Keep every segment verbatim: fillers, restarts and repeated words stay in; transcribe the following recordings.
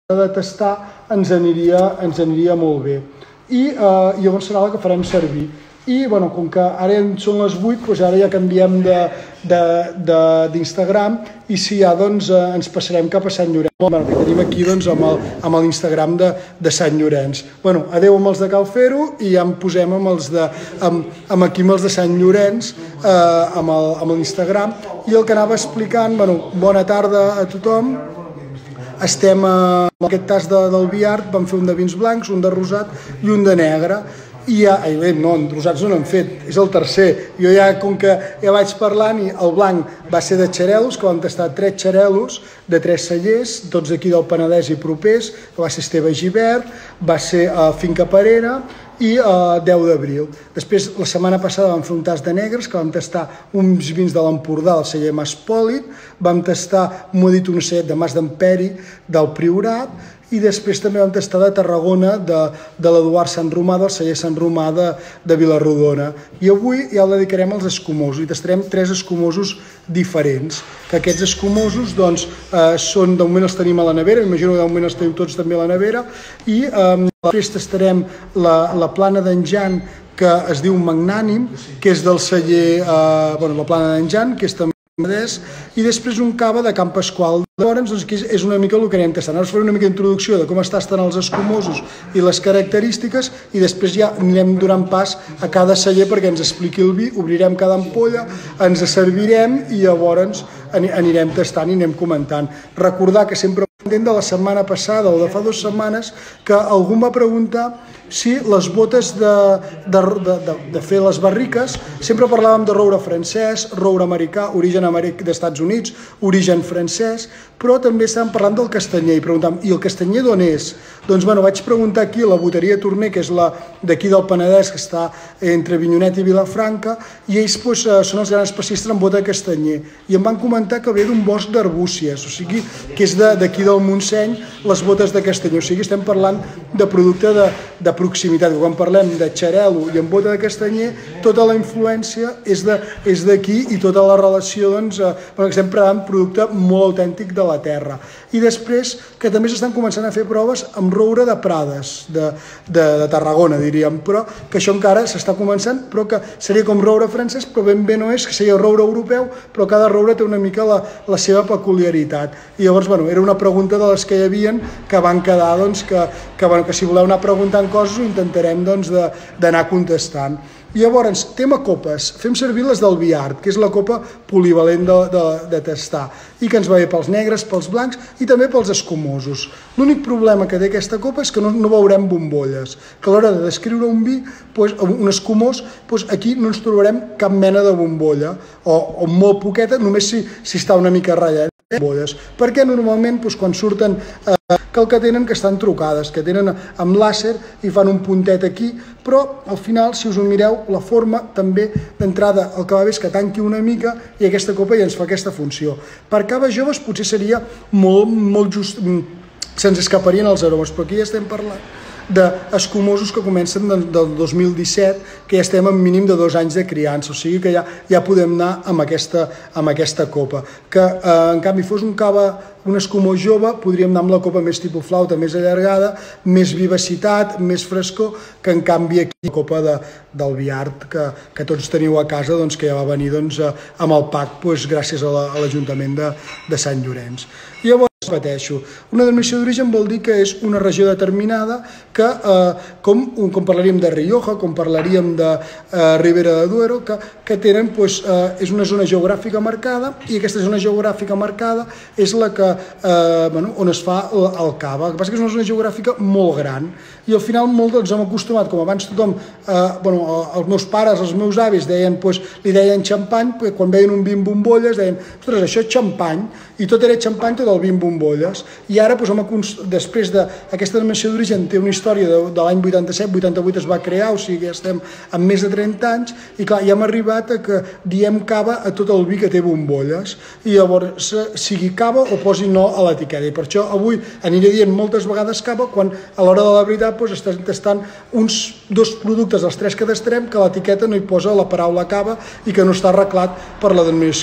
de tastar ens aniria, ens aniria molt bé. I eh, llavors serà la que farem servir. I bueno, com que ara són les vuit, doncs ara ja canviem d'Instagram i si ja doncs, eh, ens passarem cap a Sant Llorenç. Bueno, que tenim aquí doncs, amb l'Instagram de, de Sant Llorenç. Bueno, adeu amb els de Cal Fer-ho i ja em posem amb, els de, amb, amb aquí amb els de Sant Llorenç, eh, amb l'Instagram. I el que anava explicant, bueno, bona tarda a tothom. Estem a aquest tas de, del Biart, vam fer un de vins blancs, un de rosat i un de negre. I ja, ai, bé, no, rosats no n'hem fet, és el tercer. Jo ja, com que ja vaig parlant, i el blanc va ser de xarelos, que vam tastar tres xarelos de tres cellers, tots d'aquí del Penedès i propers, que va ser Esteve Gibert, va ser a Finca Parera i a deu d'abril. Després, la setmana passada vam fer un tas de negres, que vam tastar uns vins de l'Empordà, del celler Maspòlit, vam tastar, m'ho ha dit un ocellet, de Mas d'Emperi, del Priorat, i després també vam tastar de Tarragona, de, de l'Eduard Sant Romà, del celler Sant Romà de, de Vilarrodona. I avui ja el dedicarem als escumosos, i tastarem tres escumosos diferents, que aquests escumosos doncs, eh, són, de moment els tenim a la nevera, imagino que de moment els teniu tots també a la nevera, i eh, després tastarem la, la plana d'en Jan, que es diu Magnànim, que és del celler, eh, bueno, la plana d'en Jan, que és també i després un cava de Can Pasqual. Llavors, doncs, aquí és una mica el que anem tastant. Ara us faré una mica d'introducció de com es tasten els escumosos i les característiques i després ja anirem donant pas a cada celler perquè ens expliqui el vi, obrirem cada ampolla, ens servirem i llavors anirem tastant i anem comentant. Recordar que sempre pendent de la setmana passada o de fa dues setmanes que algú em va preguntar si les botes de, de, de, de fer les barriques, sempre parlàvem de roure francès, roure americà, origen americà d'Estats Units, origen francès, però també estàvem parlant del castanyer i preguntàvem, i el castanyer d'on és? Doncs bueno, vaig preguntar aquí a la boteria Torner, que és la d'aquí del Penedès, que està entre Avinyonet i Vilafranca, i ells doncs, són els grans especialistes en bota de castanyer, i em van comentar que ve d'un bosc d'arbúcies, o sigui, que és d'aquí del Montseny, les botes de castanyer, o sigui, estem parlant de producte de, de proximitat, quan parlem de xarel·lo i en bota de castanyer, tota la influència és d'aquí i tota la relació, doncs, eh, perquè estem parlant d'un producte molt autèntic de la terra. I després, que també s'estan començant a fer proves amb roure de Prades, de, de, de Tarragona, diríem, però que això encara s'està començant, però que seria com roure francès, però ben bé no és, que seria roure europeu, però cada roure té una mica la, la seva peculiaritat. I llavors, bueno, era una pregunta de les que hi havien que van quedar, doncs, que, que, bueno, que si voleu anar preguntant coses ho intentarem doncs, d'anar contestant. I llavors, tema copes, fem servir les del Biart, que és la copa polivalent de, de, de tastar, i que ens va bé pels negres, pels blancs i també pels escumosos. L'únic problema que té aquesta copa és que no, no veurem bombolles, que a l'hora de descriure un vi, doncs, un escumós, doncs, aquí no ens trobarem cap mena de bombolla, o, o molt poqueta, només si, si està una mica ratllat. Bombolles. Perquè normalment doncs, quan surten eh, que el que tenen que estan trucades, que tenen amb làser i fan un puntet aquí, però al final, si us ho mireu, la forma també d'entrada el que va bé és que tanqui una mica i aquesta copa ja ens fa aquesta funció. Per caves joves potser seria molt, molt just, se'ns escaparien els aromes, però aquí ja estem parlant d'escumosos que comencen del dos mil disset, que ja estem en mínim de dos anys de criança, o sigui que ja, ja podem anar amb aquesta, amb aquesta copa. Que, eh, en canvi, fos un cava, un escumós jove, podríem anar amb la copa més tipus flauta, més allargada, més vivacitat, més frescor, que en canvi aquí la copa de, del Biart, que, que tots teniu a casa, doncs, que ja va venir doncs, amb el pack doncs, gràcies a l'Ajuntament de, de Sant Llorenç. I llavors, repeteixo, una denominació d'origen vol dir que és una regió determinada que, eh, com, com parlaríem de Rioja, com parlaríem de eh, Ribera de Duero, que, que tenen, doncs, eh, és una zona geogràfica marcada i aquesta zona geogràfica marcada és la que, eh, bueno, on es fa el, el cava. El que passa que és una zona geogràfica molt gran i al final molt ens hem acostumat, com abans tothom, eh, bueno, els meus pares, els meus avis deien, doncs, li deien xampany, quan veien un vi amb bombolles deien, ostres, això és xampany, i tot era xampany, tot el vi amb bombolles. I ara, doncs, després d'aquesta denominació d'origen, té una història de, de l'any vuitanta-set vuitanta-vuit es va crear, o sigui, ja estem amb més de trenta anys, i clar, ja hem arribat a que diem cava a tot el vi que té bombolles, i llavors sigui cava o posi no a l'etiqueta. I per això avui aniré dient moltes vegades cava, quan a l'hora de la veritat doncs, estem tastant uns dos productes dels tres que tastarem que a l'etiqueta no hi posa la paraula cava i que no està arreglat per la denominació d'origen.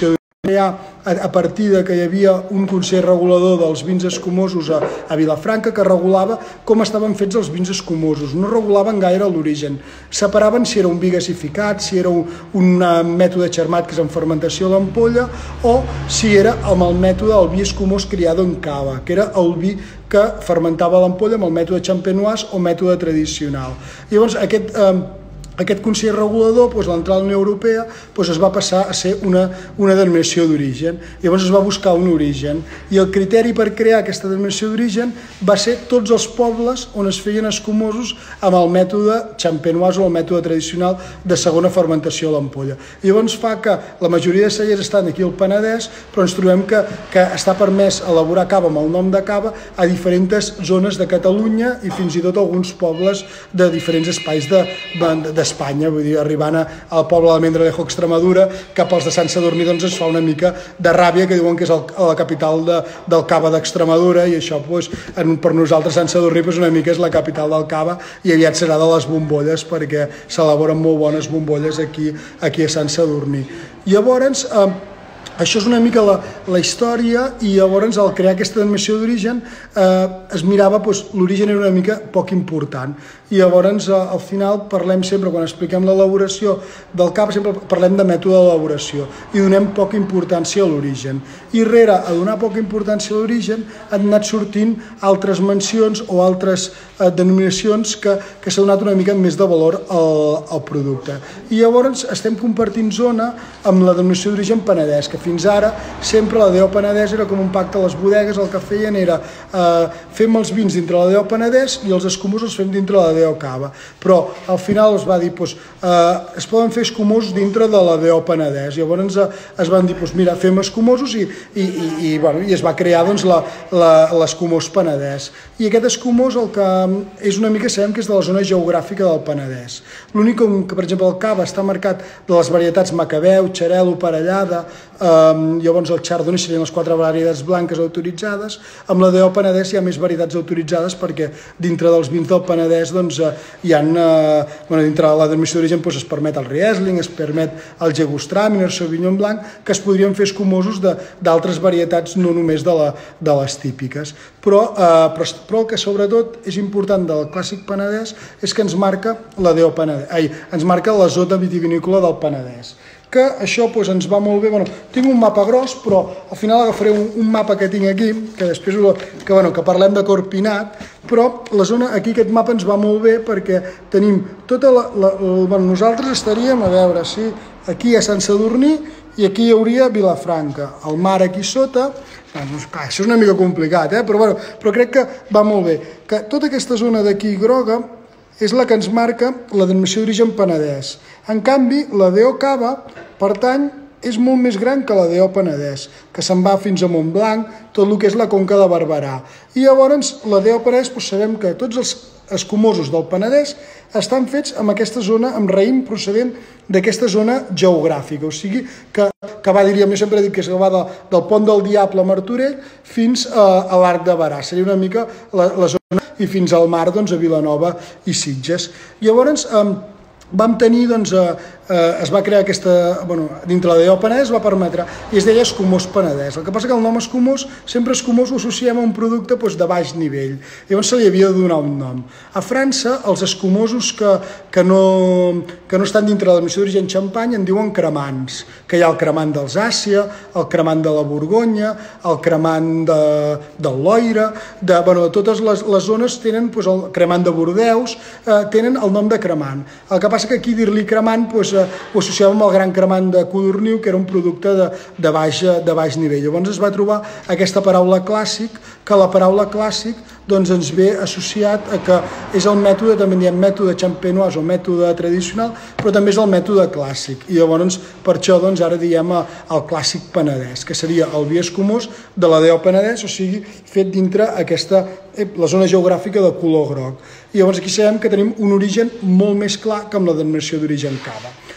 a partir de que hi havia un Consell Regulador dels vins escumosos a, a Vilafranca que regulava com estaven fets els vins escumosos, no regulaven gaire l'origen, separaven si era un vi gasificat, si era un, un mètode xermat, que és en fermentació a l'ampolla, o si era amb el mètode del vi escumós criado en cava, que era el vi que fermentava l'ampolla amb el mètode champenoise o mètode tradicional. Llavors, aquest... Eh, Aquest Consell Regulador, doncs, l'entrada a la Unió Europea, doncs, es va passar a ser una, una denominació d'origen. Llavors es va buscar un origen. I el criteri per crear aquesta denominació d'origen va ser tots els pobles on es feien escumosos amb el mètode champenoise o el mètode tradicional de segona fermentació a l'ampolla. Llavors fa que la majoria de cellers estan aquí al Penedès, però ens trobem que, que està permès elaborar cava amb el nom de cava a diferents zones de Catalunya i fins i tot alguns pobles de diferents espais de, de, de Espanya, vull dir, arribant al poble d'Almendralejo, Extremadura, cap als de Sant Sadurní, doncs ens fa una mica de ràbia, que diuen que és el, la capital de, del cava d'Extremadura, i això, doncs, en, per nosaltres Sant Sadurní, doncs, una mica és la capital del cava, i aviat serà de les bombolles, perquè s'elaboren molt bones bombolles aquí, aquí a Sant Sadurní. Llavors, eh, això és una mica la, la història, i llavors al crear aquesta denominació d'origen eh, es mirava, doncs, l'origen era una mica poc important, i llavors eh, al final parlem sempre, quan expliquem l'elaboració del cava, sempre parlem de mètode d'elaboració i donem poca importància a l'origen. I rere a donar poca importància a l'origen han anat sortint altres mencions o altres eh, denominacions que, que s'ha donat una mica més de valor al, al producte. I llavors estem compartint zona amb la denominació d'origen Penedès, que fins ara sempre la D O Penedès era com un pacte a les bodegues, el que feien era eh, fem els vins dintre la D O Penedès i els escumosos els fem dintre la D O Cava, però al final es va dir doncs, eh, es poden fer escumosos dintre de la D O Penedès, llavors eh, es van dir doncs, mira, fem escumosos i, i, i, i, bueno, i es va crear doncs, l'escumós Penedès. I aquest escumós el que és una mica, sabem que és de la zona geogràfica del Penedès. L'únic que, per exemple, el cava està marcat de les varietats Macabeu, Xarel·lo, Parellada, Um, llavors el Chardonnay serien les quatre varietats blanques autoritzades. Amb la D O Penedès hi ha més varietats autoritzades perquè dintre dels vins del Penedès doncs, uh, hi ha, uh, bueno, dintre de la denominació d'origen doncs, es permet el Riesling, es permet el Gewürztraminer, el Sauvignon Blanc, que es podrien fer escumosos d'altres varietats, no només de, la, de les típiques. Però, uh, però, però el que sobretot és important del clàssic Penedès és que ens marca la D O Penedès, ai, ens marca la zona vitivinícola del Penedès, que això doncs, ens va molt bé. Bueno, tinc un mapa gros, però al final agafaré un, un mapa que tinc aquí, que després que, bueno, que parlem de Corpinat, però la zona, aquí aquest mapa ens va molt bé perquè tenim tota la... la, la bueno, nosaltres estaríem, a veure, sí, aquí a Sant Sadurní i aquí hi hauria Vilafranca, el mar aquí sota. Doncs, clar, això és una mica complicat, eh? però, bueno, però crec que va molt bé. Que tota aquesta zona d'aquí groga és la que ens marca la denominació d'origen Penedès. En canvi, la D O Cava, pertany, és molt més gran que la D O Penedès, que se'n va fins a Montblanc, tot el que és la Conca de Barberà. I llavors, la D O Penedès, doncs sabem que tots els escumosos del Penedès estan fets amb aquesta zona, amb raïm procedent d'aquesta zona geogràfica, o sigui que, que va, diríem, jo sempre he dit que va de, del Pont del Diable a Martorell fins a, a l'Arc de Barà, seria una mica la, la zona, i fins al mar, doncs, a Vilanova i Sitges. Llavors, eh, vam tenir, doncs, eh, eh, es va crear aquesta, bueno, dintre la D O Penedès va permetre, i es deia escumós Penedès. El que passa que el nom escumós, sempre escumós ho associem a un producte doncs, de baix nivell, llavors se li havia de donar un nom. A França, els escumosos que, que, no, que no estan dintre la denominació d'origen xampany en diuen cremants, que hi ha el cremant d'Alsàcia, el cremant de la Borgonya, el cremant de, del Loira, de, bueno, totes les, les zones tenen doncs, el cremant de Bordeus, eh, tenen el nom de cremant. El que passa que aquí dir-li cremant doncs, eh, ho associàvem al gran cremant de Codorniu, que era un producte de, de, baix, de baix nivell. Llavors es va trobar aquesta paraula clàssic, que la paraula clàssic doncs, ens ve associat a que és el mètode, també diem mètode champenoise o mètode tradicional, però també és el mètode clàssic. I llavors, per això, doncs, ara diem el clàssic penedès, que seria el vi escumós de la D O Penedès, o sigui, fet dintre aquesta, la zona geogràfica de color groc. I llavors aquí sabem que tenim un origen molt més clar que amb la denominació d'origen cava.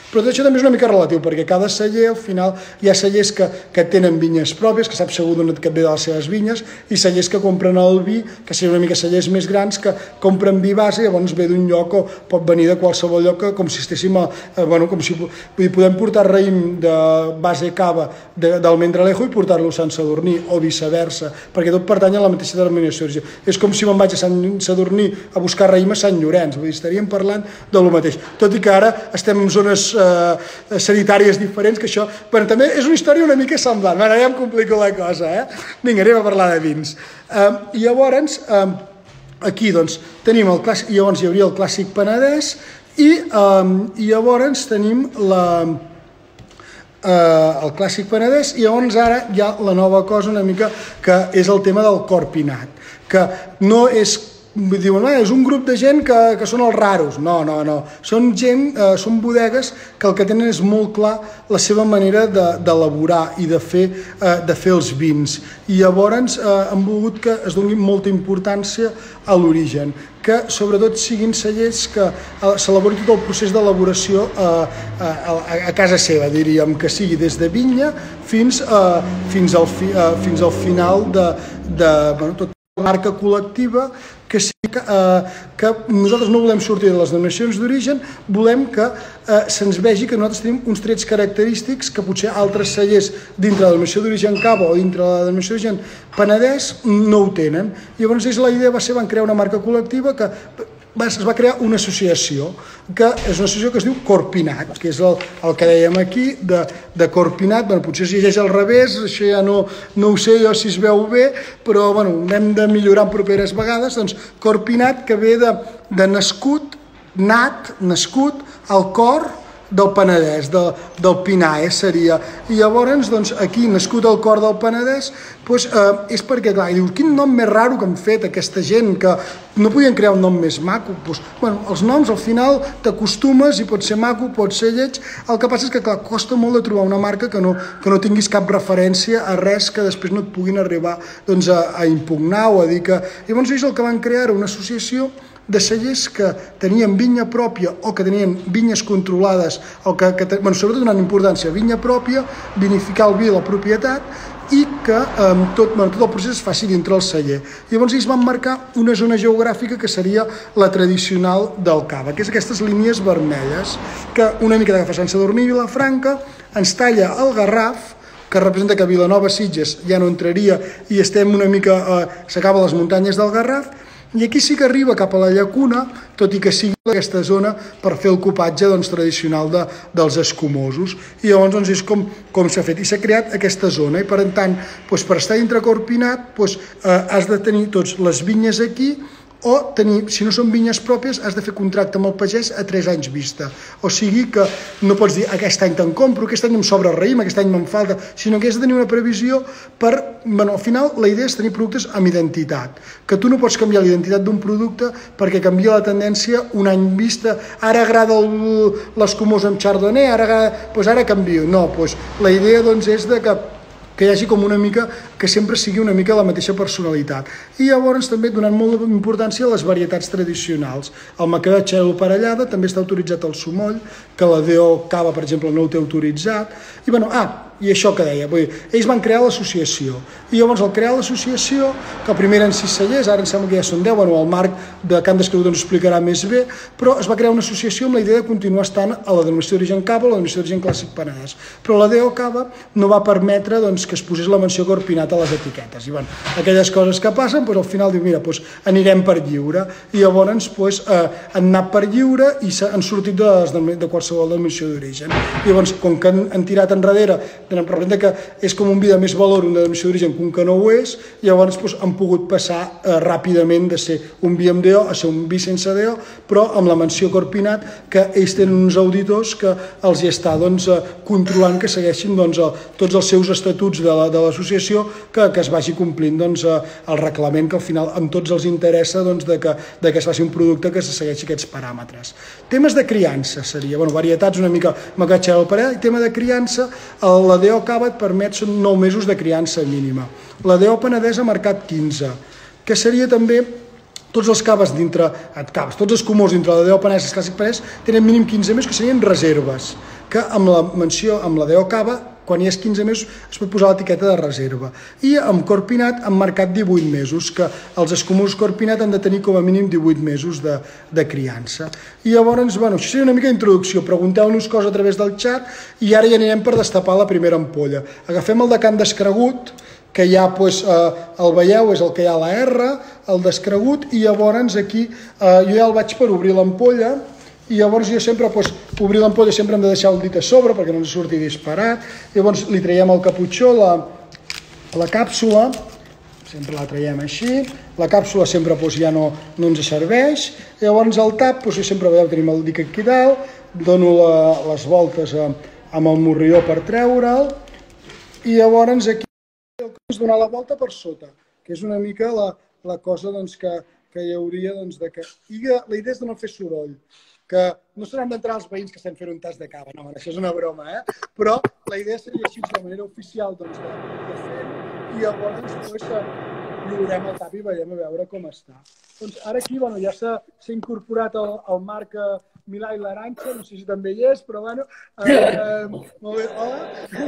Però tot això també és una mica relatiu, perquè cada celler, al final, hi ha cellers que, que tenen vinyes pròpies, que sap segur d'on et ve de les seves vinyes, i cellers que compren el vi, que serien una mica cellers més grans, que compren vi base, i llavors ve d'un lloc o pot venir de qualsevol lloc, que, com si estéssim a, a, bueno, com si vull dir, podem portar raïm de base cava d'Almendralejo i portar-lo a Sant Sadurní, o viceversa, perquè tot pertany a la mateixa denominació d'origen. És com si me'n vaig a Sant Sadurní a buscar raïm a Sant Llorenç, vull dir, estaríem parlant del mateix. Tot i que ara estem en zones eh, sanitàries diferents, que això, bueno, també és una història una mica semblant. Bueno, ja em complico la cosa, eh? Vinga, anem a parlar de vins. Eh, I llavors, eh, aquí, doncs, tenim el clàssic, llavors hi hauria el clàssic Penedès, i, eh, i llavors tenim la... Uh, el clàssic Penedès, i llavors ara hi ha la nova cosa una mica que és el tema del Corpinat, que no és, diuen, ah, és un grup de gent que, que són els raros, no, no, no, són gent, uh, són bodegues que el que tenen és molt clar la seva manera d'elaborar de, i de fer, uh, de fer els vins, i llavors uh, han volgut que es doni molta importància a l'origen, que sobretot siguin cellers que s'elabori tot el procés d'elaboració a, a, a casa seva, diríem, que sigui des de vinya fins, a, fins, al, fi, a, fins al final de, de bueno, tota la marca col·lectiva, que, sí, que, eh, que nosaltres no volem sortir de les denominacions d'origen, volem que eh, se'ns vegi que nosaltres tenim uns trets característics que potser altres cellers dintre de la denominació d'origen Cava o dintre de la denominació d'origen Penedès no ho tenen. I llavors la idea va ser, van crear una marca col·lectiva que es va crear una associació, que és una associació que es diu Corpinat, que és el, el que dèiem aquí, de, de Corpinat. Bueno, potser es llegeix al revés, això ja no, no ho sé jo si es veu bé, però bueno, hem de millorar en properes vegades. Doncs Corpinat, que ve de, de nascut, nat, nascut al cor del Penedès, de, del Pinar, eh, seria. I llavors, doncs, aquí, nascut al cor del Penedès, doncs, eh, és perquè, clar, dius, quin nom més raro que han fet aquesta gent, que no podien crear un nom més maco. Doncs, bueno, els noms, al final, t'acostumes i pot ser maco, pot ser lleig. El que passa és que, clar, costa molt de trobar una marca que no, que no tinguis cap referència a res que després no et puguin arribar, doncs, a, a impugnar o a dir que... Llavors, ells el que van crear era una associació de cellers que tenien vinya pròpia o que tenien vinyes controlades, o que, que bueno, sobretot donant importància a vinya pròpia, vinificar el vi de la propietat i que eh, tot, bueno, tot el procés es faci dintre el celler. Llavors ells van marcar una zona geogràfica que seria la tradicional del Cava, que és aquestes línies vermelles, que una mica d'agafar Sant Sadurní i Vilafranca ens talla el Garraf, que representa que Vilanova Sitges ja no entraria i estem una mica, eh, s'acaba les muntanyes del Garraf, i aquí sí que arriba cap a la llacuna, tot i que sigui aquesta zona per fer el copatge, doncs, tradicional de, dels escumosos. I llavors doncs, és com, com s'ha fet. I s'ha creat aquesta zona. I per tant, doncs, per estar dintre Corpinat, doncs, eh, has de tenir tots les vinyes aquí, o tenir, si no són vinyes pròpies, has de fer contracte amb el pagès a tres anys vista. O sigui que no pots dir aquest any te'n compro, aquest any em sobra raïm, aquest any me'n falta, sinó que has de tenir una previsió per... Bueno, al final la idea és tenir productes amb identitat, que tu no pots canviar l'identitat d'un producte perquè canvia la tendència un any vista. Ara agrada l'escumós amb chardonnay, ara, agrada, doncs ara canvio. No, doncs la idea doncs, és de que que hi hagi com una mica, que sempre sigui una mica la mateixa personalitat. I llavors també donant molta importància a les varietats tradicionals. El macabé xelo parellada també està autoritzat al Sumoll, que la D O Cava, per exemple, no ho té autoritzat. I bueno, ah, i això que deia, vull dir, ells van crear l'associació. I llavors al crear l'associació, que primer eren sis cellers, ara em sembla que ja són deu, bueno, el Marc de Can Descregut ens ho explicarà més bé, però es va crear una associació amb la idea de continuar estant a la denominació d'origen Cava o la denominació d'origen Clàssic Penedès. Però la D O Cava no va permetre doncs, que es posés la menció Corpinat a les etiquetes. I bueno, aquelles coses que passen, doncs, al final diu, mira, doncs, anirem per lliure. I llavors doncs, eh, han anat per lliure i han sortit de, de qualsevol denominació d'origen. I llavors, com que han, han tirat enrere, representa que és com un vi de més valor una denominació d'origen que un que no ho és, llavors doncs, han pogut passar eh, ràpidament de ser un vi amb D O a ser un vi sense D O, però amb la menció Corpinat, que ells tenen uns auditors que els hi està doncs, eh, controlant que segueixin doncs, eh, tots els seus estatuts de l'associació, que, que es vagi complint doncs, eh, el reglament, que al final amb tots els interessa doncs, de, que, de que es faci un producte que se segueixi aquests paràmetres. Temes de criança seria, bueno, varietats una mica macatxa al parell, i tema de criança, la D O Cava et permet, són nou mesos de criança mínima. La D O Penedès ha marcat quinze, que seria també tots els caves dintre, caves, tots els comors dintre la D O Penedès, Clàssic Penedès, tenen mínim quinze mesos, que serien reserves, que amb la menció, amb la D O Cava, quan hi és quinze mesos es pot posar l'etiqueta de reserva. I amb Corpinat han marcat divuit mesos, que els escumós Corpinat han de tenir com a mínim divuit mesos de, de criança. I llavors, bueno, això seria una mica d'introducció, pregunteu-nos coses a través del xat i ara ja anirem per destapar la primera ampolla. Agafem el de Can Descregut, que ja pues, eh, el veieu, és el que hi ha a la R, el descregut, i llavors aquí eh, jo ja el vaig per obrir l'ampolla, i llavors jo sempre, pues, obrir l'ampolla sempre hem de deixar el dit a sobre perquè no ens surti disparat, llavors li traiem el caputxó, la, la càpsula, sempre la traiem així, la càpsula sempre pues, ja no, no ens serveix, llavors el tap, pues, jo sempre veieu, tenim el dic aquí dalt, dono la, les voltes a, amb el morrió per treure'l, i llavors aquí és donar la volta per sota, que és una mica la, la cosa doncs, que, que hi hauria, doncs, de que... I la idea és de no fer soroll, que no seran d'entrar els veïns que estem fent un tas de cava, no, això és una broma, eh? Però la idea seria així, de manera oficial, doncs, de, de fer, i llavors després lliurem el tap i veiem a veure com està. Doncs ara aquí, bueno, ja s'ha incorporat el, el Marc Milà i l'Arantxa, no sé si també hi és, però bueno, eh, eh, molt bé, hola.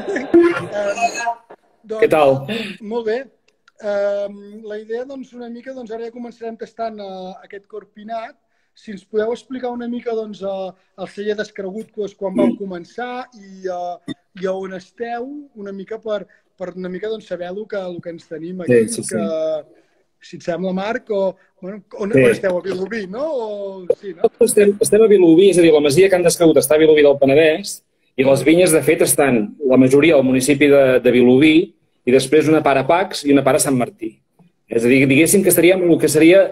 eh, doncs, Què tal? Molt bé. Eh, la idea, doncs, una mica, doncs, ara ja començarem tastant eh, aquest Corpinat. Si ens podeu explicar una mica doncs, el celler Descregut quan vau començar i, uh, i on esteu, una mica per, per una mica doncs, saber el que, el que ens tenim aquí. Sí, sí, sí. Que, si et sembla, Marc, o, bueno, on, sí. on esteu? A Vilobí, no? O, sí, no? Estem, estem a Vilobí, és a dir, la masia Can Descregut està a Vilobí del Penedès i les vinyes, de fet, estan la majoria al municipi de, de Vilobí i després una part a Pacs i una part a Sant Martí. És a dir, diguéssim que estaríem en el que seria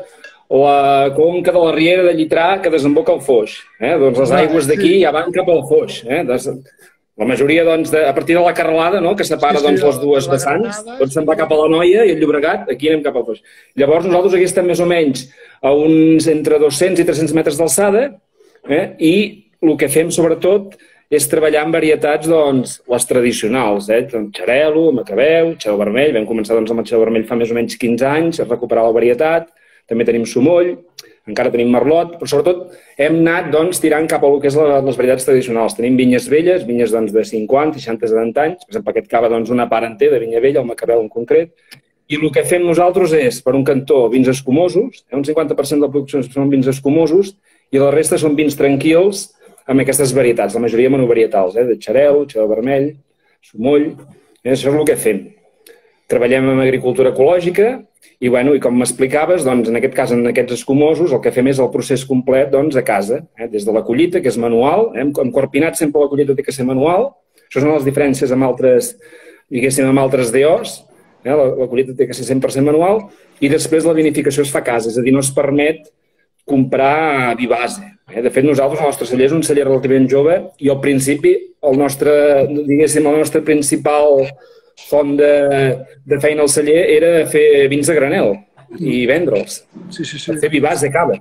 la conca de la Riera de Llitrà que desemboca al Foix. Eh? Doncs les aigües d'aquí ja van cap al Foix. Eh? La majoria, doncs, de, a partir de la Carrelada, no?, que separa, sí, sí, doncs, les dues vessants, doncs se'n va cap a la Noia i el Llobregat, aquí anem cap al Foix. Llavors, nosaltres aquí estem més o menys a uns entre dos-cents i tres-cents metres d'alçada, eh? I el que fem, sobretot, és treballar en varietats, doncs, les tradicionals, eh? Xarel·lo, macabeu, xarel vermell. Vam començar, doncs, amb el xarel vermell fa més o menys quinze anys, a recuperar la varietat. També tenim sumoll, encara tenim merlot, però sobretot hem anat doncs, tirant cap a el que és la, les varietats tradicionals. Tenim vinyes velles, vinyes doncs, de cinquanta, seixanta, setanta anys. Per exemple, aquest cava doncs, una part enter de vinya vella, el macabeu en concret. I el que fem nosaltres és, per un cantó, vins escumosos, eh? Un cinquanta per cent de la producció són vins escumosos i la resta són vins tranquils amb aquestes varietats, la majoria monovarietals, eh? De xarel, xarel vermell, sumoll. Eh? Això és el que fem. Treballem en agricultura ecològica i, bueno, i com m'explicaves, doncs, en aquest cas, en aquests escumosos, el que fem és el procés complet doncs, a casa, eh? Des de la collita, que és manual, eh? Amb Corpinat sempre la collita té que ser manual. Això són les diferències amb altres, diguéssim, amb altres D Os. Eh? La, la collita té que ser cent per cent manual i després la vinificació es fa a casa, és a dir, no es permet comprar vi base. Eh? De fet, nosaltres, el nostre celler és un celler relativament jove i al principi, el nostre, diguéssim, el nostre principal font de, de feina al celler era fer vins a granel i vendre'ls. Sí, sí, sí. Per fer vi base cava.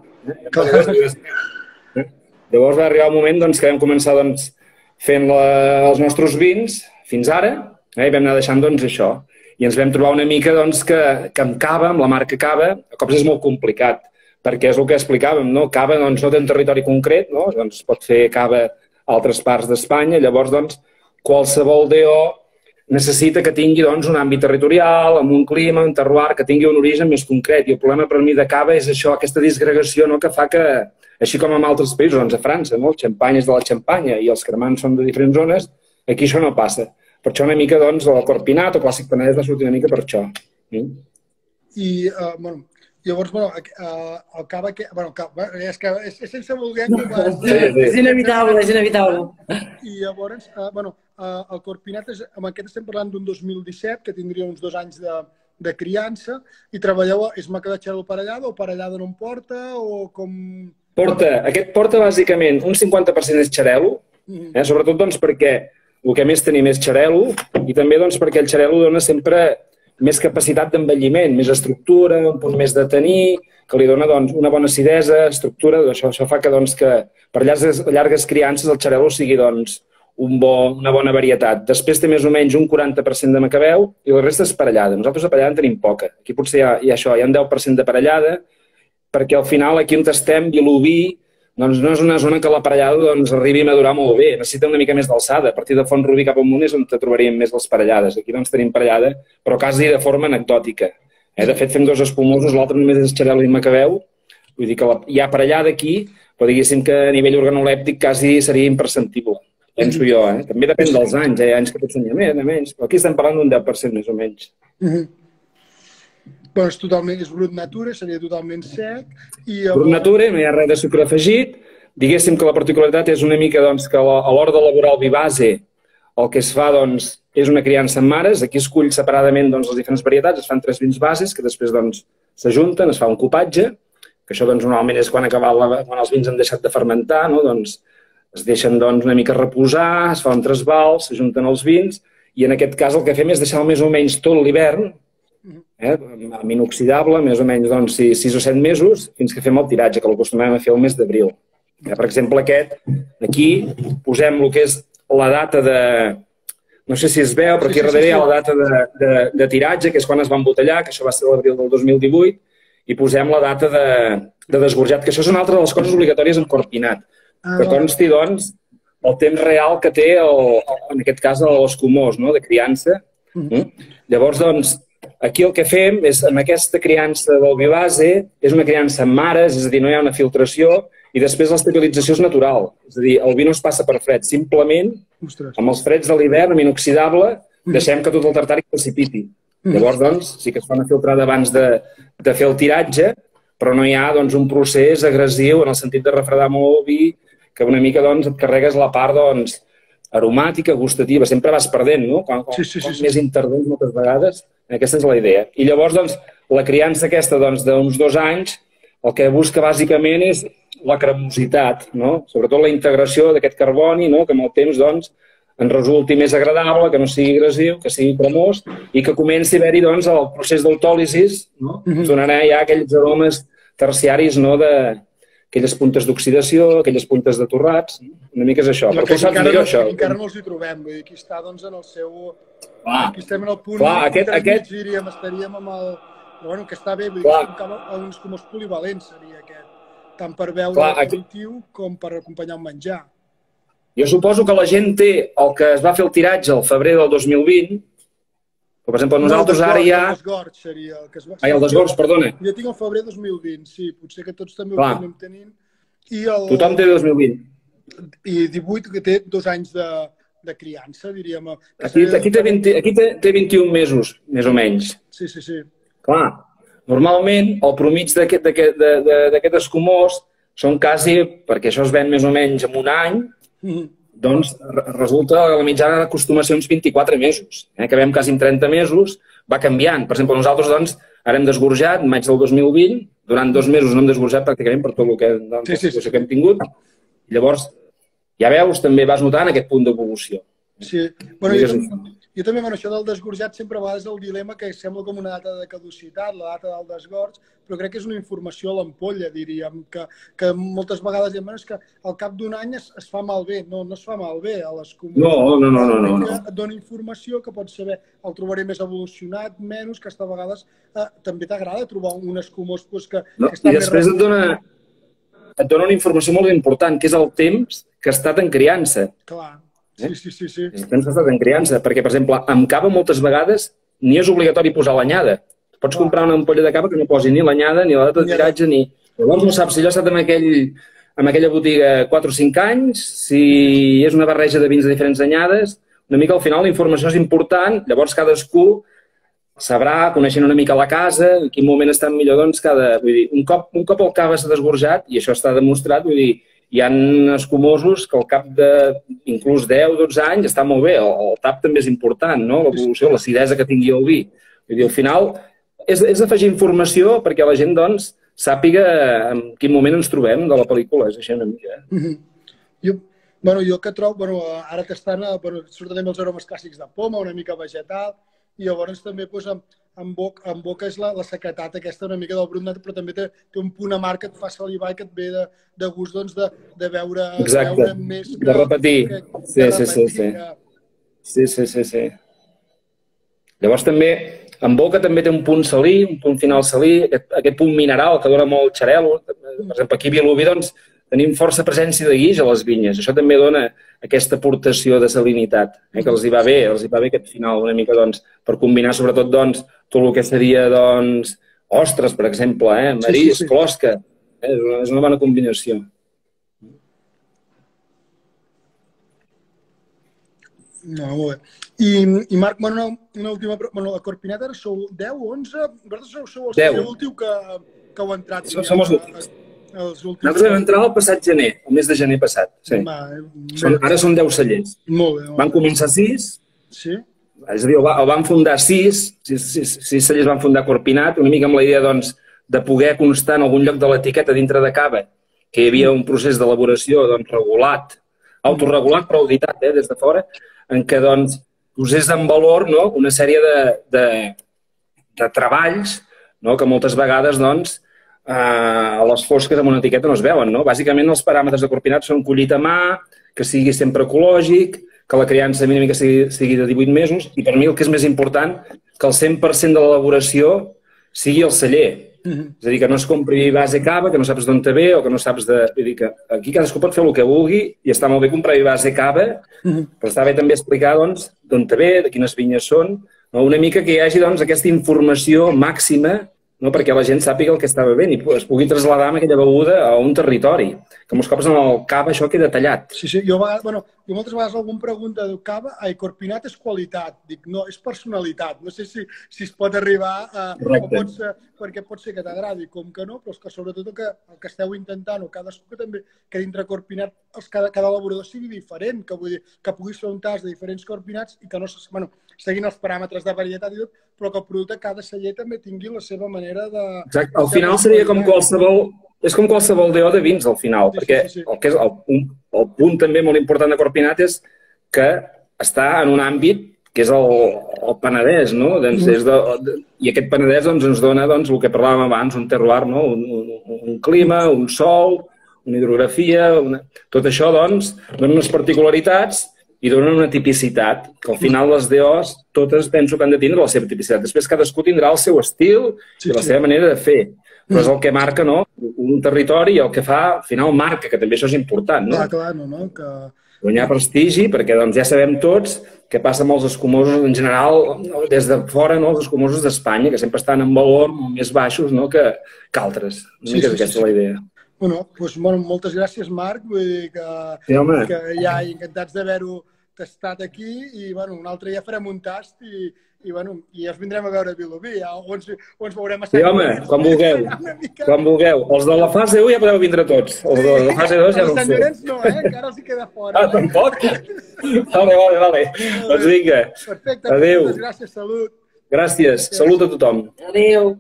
Eh? Llavors va arribar el moment doncs, que vam començar doncs, fent la, els nostres vins fins ara, eh? I vam anar deixant doncs, això. I ens vam trobar una mica doncs, que, que amb cava, amb la marca cava, a cops és molt complicat, perquè és el que explicàvem, no? Cava doncs, no té un territori concret, no? Doncs, pot fer cava a altres parts d'Espanya, llavors doncs, qualsevol D O necessita que tingui doncs, un àmbit territorial, amb un clima, un terroir, que tingui un origen més concret. I el problema per mi de cava és això, aquesta disgregació, no?, que fa que, així com en altres països, doncs a França, no?, el xampany és de la Xampanya i els cremants són de diferents zones, aquí això no passa. Per això una mica, doncs, el Corpinat o Clàssic Penedès va sortir una mica per això. Mm? I, uh, bueno, llavors, bueno, uh, el cava... Que, bueno, cava, és que és, és sense voler... No, és, és inevitable, és inevitable. I llavors, uh, bueno, uh, el Corpinat, és, amb aquest estem parlant d'un dos mil disset, que tindria uns dos anys de, de criança, i treballeu, és macabeu xarel parellada o parellada no en porta, o com... Porta, aquest porta bàsicament un cinquanta per cent és xarel·lo, eh? Sobretot doncs, perquè el que més tenim és xarel·lo i també doncs, perquè el xarel·lo dona sempre més capacitat d'envelliment, més estructura, un punt més de tenir, que li dona doncs, una bona acidesa, estructura. Això, això fa que, doncs, que per llargues, llargues criances el xarel·lo sigui doncs, un bo, una bona varietat. Després té més o menys un quaranta per cent de macabeu i la resta és parellada. Nosaltres de parellada en tenim poca. Aquí potser hi ha, hi ha això, hi ha un deu per cent de parellada perquè al final aquí on estem, Vilobí, doncs no és una zona que l'aparellada doncs, arribi a madurar molt bé, necessita una mica més d'alçada. A partir de Font-rubí cap amunt és on trobaríem més les parellades. Aquí doncs tenim parellada, però quasi de forma anecdòtica. Eh? De fet, fem dos espumosos, l'altre només és Xarel·lo i Macabeu. Vull dir que la, hi ha parellada aquí, però diguéssim que a nivell organolèptic quasi seria imperceptible. Penso jo, eh? També depèn dels anys, eh? Hi ha anys que pot ser més, menys, però aquí estem parlant d'un deu per cent més o menys. Uh -huh. Però és totalment, és brut natura, seria totalment sec. I brut natura, no hi ha res de sucre afegit. Diguéssim que la particularitat és una mica doncs, que a l'hora d'elaborar el vi base el que es fa doncs, és una criança en mares. Aquí es cull separadament doncs, les diferents varietats, es fan tres vins bases que després s'ajunten, doncs, es fa un copatge, que això doncs, normalment és quan, acabar la, quan els vins han deixat de fermentar, no? Doncs, es deixen doncs, una mica reposar, es fa un trasbal, s'ajunten els vins i en aquest cas el que fem és deixar més o menys tot l'hivern, eh, amb inoxidable, més o menys doncs, sis o set mesos, fins que fem el tiratge, que l'acostumem a fer el mes d'abril. Eh, per exemple, aquest, aquí posem el que és la data de... No sé si es veu, però aquí darrere hi ha la data de, de, de tiratge, que és quan es va embotellar, que això va ser l'abril del dos mil divuit, i posem la data de, de desgorjat, que això és una altra de les coses obligatòries en corpinat. Que consti, doncs, el temps real que té, el, en aquest cas, l'escumós, no?, de criança. Mm? Llavors, doncs, aquí el que fem és, amb aquesta criança del vi base, és una criança en mares, és a dir, no hi ha una filtració, i després l'estabilització és natural. És a dir, el vi no es passa per fred, simplement, amb els freds de l'hivern, amb inoxidable, deixem que tot el tartari precipiti. Llavors, doncs, sí que es fa una filtrada abans de, de fer el tiratge, però no hi ha doncs, un procés agressiu en el sentit de refredar molt el vi, que una mica doncs, et carregues la part doncs, aromàtica, gustativa. Sempre vas perdent, no? Quan, quan, sí, sí, sí, quan sí. més intervens moltes vegades, aquesta és la idea. I llavors, doncs, la criança aquesta doncs, d'uns dos anys, el que busca bàsicament és la cremositat, no? Sobretot la integració d'aquest carboni, no? Que amb el temps doncs, en resulti més agradable, que no sigui agressiu, que sigui cremós i que comenci a haver-hi doncs, el procés d'autòlisis, no? Mm -hmm. Donarà ja aquells aromes terciaris, no? De aquelles puntes d'oxidació, aquelles puntes de torrats, una mica és això. No, però tu saps millor, no, això. Encara no els hi trobem, vull dir, aquí està doncs, en el seu... Clar. Aquí estem en el punt... Clar, aquest... aquest... Diríem, estaríem amb el... Però bueno, que està bé, vull dir, uns com els polivalents seria aquest, tant per veure Clar, el aperitiu com per acompanyar un menjar. Jo suposo que la gent té el que es va fer el tiratge al febrer del dos mil vint, però, per exemple, nosaltres no, ara ja... El desgorg seria el que es va... Ai, el desgorg, perdona. Jo tinc el febrer dos mil vint, sí, potser que tots també Clar. Ho anem tenint. I el... Tothom té dos mil vint. I divuit, que té dos anys de, de criança, diríem. Aquí, aquí, té, vint, aquí té, té vint-i-un mesos, més o menys. Sí, sí, sí. Clar, normalment el promig d'aquest escumós són quasi, perquè això es ven més o menys en un any, mm-hmm. doncs resulta la mitjana d'acostuma a ser uns vint-i-quatre mesos. Eh? Acabem quasi en trenta mesos, va canviant. Per exemple, nosaltres doncs, ara hem desgorjat, maig del dos mil vint, durant dos mesos no hem desgorjat pràcticament per tot el que, doncs, sí, sí, sí. que hem tingut. I llavors, ja veus, també vas notant aquest punt d'evolució. Sí, bueno, jo, també, jo també, bueno, això del desgorjat sempre a vegades el dilema que sembla com una data de caducitat, la data del desgorg, però crec que és una informació a l'ampolla, diríem, que, que moltes vegades diem, bueno, és que al cap d'un any es, es fa malbé. No, no es fa malbé a les comunitats. No, no, no, no, no, no. Et dona informació que pots saber, el trobaré més evolucionat, menys, que a vegades eh, també t'agrada trobar un escumós pues, que, no, que està i després et dona, et dona una informació molt important, que és el temps que ha estat en criança. Clar. Sí, sí, sí, sí. El temps que ha estat en criança, perquè, per exemple, amb cava moltes vegades ni és obligatori posar l'anyada. Pots Clar. comprar una ampolla de cava que no posi ni l'anyada, ni la data de tiratge, ni... Llavors no saps si allò ha estat en, aquell, en aquella botiga quatre o cinc anys, si és una barreja de vins de diferents anyades. Una mica al final la informació és important, llavors cadascú sabrà, coneixent una mica la casa, en quin moment està millor, doncs cada... Vull dir, un cop, un cop el cava s'ha desgorjat, i això està demostrat, vull dir, hi ha escumosos que al cap de inclús deu o dotze anys està molt bé. El, el tap també és important, no? L'evolució, l'acidesa que tingui el vi. Vull dir, al final és, és afegir informació perquè la gent doncs, sàpiga en quin moment ens trobem de la pel·lícula. És així una mica. Eh? Mm-hmm. jo, bueno, jo que trobo, bueno, ara que estan, bueno, surten els aromes clàssics de poma, una mica vegetal, i llavors també doncs, en, en, boca, en boca és la, la sequetat aquesta una mica del brut, però també té, té un punt amarg que et fa salivar i que et ve de, de gust doncs, de, de veure, Exacte. veure més que... De repetir. Que, sí, de sí, repetir sí, sí. Que... sí, sí, sí, sí. Llavors també En boca també té un punt salí, un punt final salí, aquest, aquest punt mineral que dona molt xarel·lo. Per exemple, aquí a Vilobí, doncs, tenim força presència de guix a les vinyes. Això també dona aquesta aportació de salinitat, eh, que els hi va bé, els hi va bé aquest final una mica, doncs, per combinar sobretot, doncs, tot el que seria, doncs, ostres, per exemple, eh, marisc, sí, sí, sí. Closca. Eh, és una bona combinació. No, molt bé. I, i Marc, bueno, una, una última... Bueno, a Corpinet ara sou deu o onze? Vosaltres sou, sou el últim que, que heu entrat. Som, som els últims. Els últims. Nosaltres vam entrar el passat gener, el mes de gener passat. Sí. Va, són, ara són deu cellers. Molt bé. Molt van començar sis. Sí. És a dir, el van fundar sis, sis, sis, sis cellers van fundar Corpinat, una mica amb la idea, doncs, de poder constar en algun lloc de l'etiqueta dintre de cava que hi havia un procés d'elaboració, doncs, regulat, autoregulat però auditat, eh, des de fora, en què, doncs, posés en valor, no?, una sèrie de, de, de treballs, no?, que moltes vegades, doncs, eh, a les fosques amb una etiqueta no es veuen, no? Bàsicament, els paràmetres de Corpinat són collit a mà, que sigui sempre ecològic, que la criança mínima sigui, sigui de divuit mesos, i per mi el que és més important, que el cent per cent de l'elaboració sigui el celler. Uh-huh. És a dir, que no es compri base cava, que no saps d'on te ve o que no saps de... Vull dir que aquí cadascú pot fer el que vulgui i està molt bé comprar base cava, uh-huh. però està bé també explicar, doncs, d'on te ve, de quines vinyes són, no? Una mica que hi hagi, doncs, aquesta informació màxima, no?, perquè la gent sàpiga el que està bevent i es pugui traslladar amb aquella beguda a un territori. Que molts cops en el cava això queda tallat. Sí, sí. Jo, vegades, bueno, jo moltes vegades algú em pregunta de cava, ai, Corpinat és qualitat. Dic, no, és personalitat. No sé si, si es pot arribar a... O pot ser, perquè pot ser que t'agradi, com que no, però és que sobretot el que, el que esteu intentant, o cadascú que també, que dintre Corpinat els, cada, cada elaborador sigui diferent, que vull dir, que puguis fer un tas de diferents Corpinats i que no, bueno, seguint els paràmetres de varietat i tot, però que el producte, cada celler també tingui la seva manera de... Exacte. Al final seria com qualsevol... És com qualsevol D O de vins, al final, sí, perquè sí, sí. El, que és el, el punt també molt important de Corpinat és que està en un àmbit que és el, el Penedès, no? Doncs és de, de, I aquest Penedès doncs, ens dona doncs, el que parlàvem abans, un terroir, no? un, un, un clima, un sol, una hidrografia... Una... Tot això doncs, dona unes particularitats i donen una tipicitat, que al final les D Os totes penso que han de tindre la seva tipicitat. Després cadascú tindrà el seu estil sí, i la sí. seva manera de fer. Però és el que marca, no?, un territori i el que fa, al final, marca, que també això és important, no? Clar, clar, no, no, que... Guanyar prestigi, perquè doncs, ja sabem tots què passa amb els escumosos en general, des de fora, no?, els escumosos d'Espanya, que sempre estan en valor molt més baixos, no?, que, que altres. Una sí, mica sí, és aquesta sí. la idea. Bueno, doncs, bueno, moltes gràcies, Marc, vull dir que, sí, que ja encantats d'haver-ho tastat aquí i, bueno, un altre dia farem un tast i, i, bueno, i els vindrem a veure a Vilobí, ja, o ens, o ens veurem a Sant Sí, home, quan vulgueu, quan vulgueu. Els de la fase u ja podeu vindre tots, els de la fase dos ja no ho sé. Els Sant no, eh? Encara els hi queda fora. Ah, tampoc? Vale, vale, vale. Doncs vinga. Perfecte, adéu. Moltes gràcies, salut. Gràcies, salut a tothom. Adéu.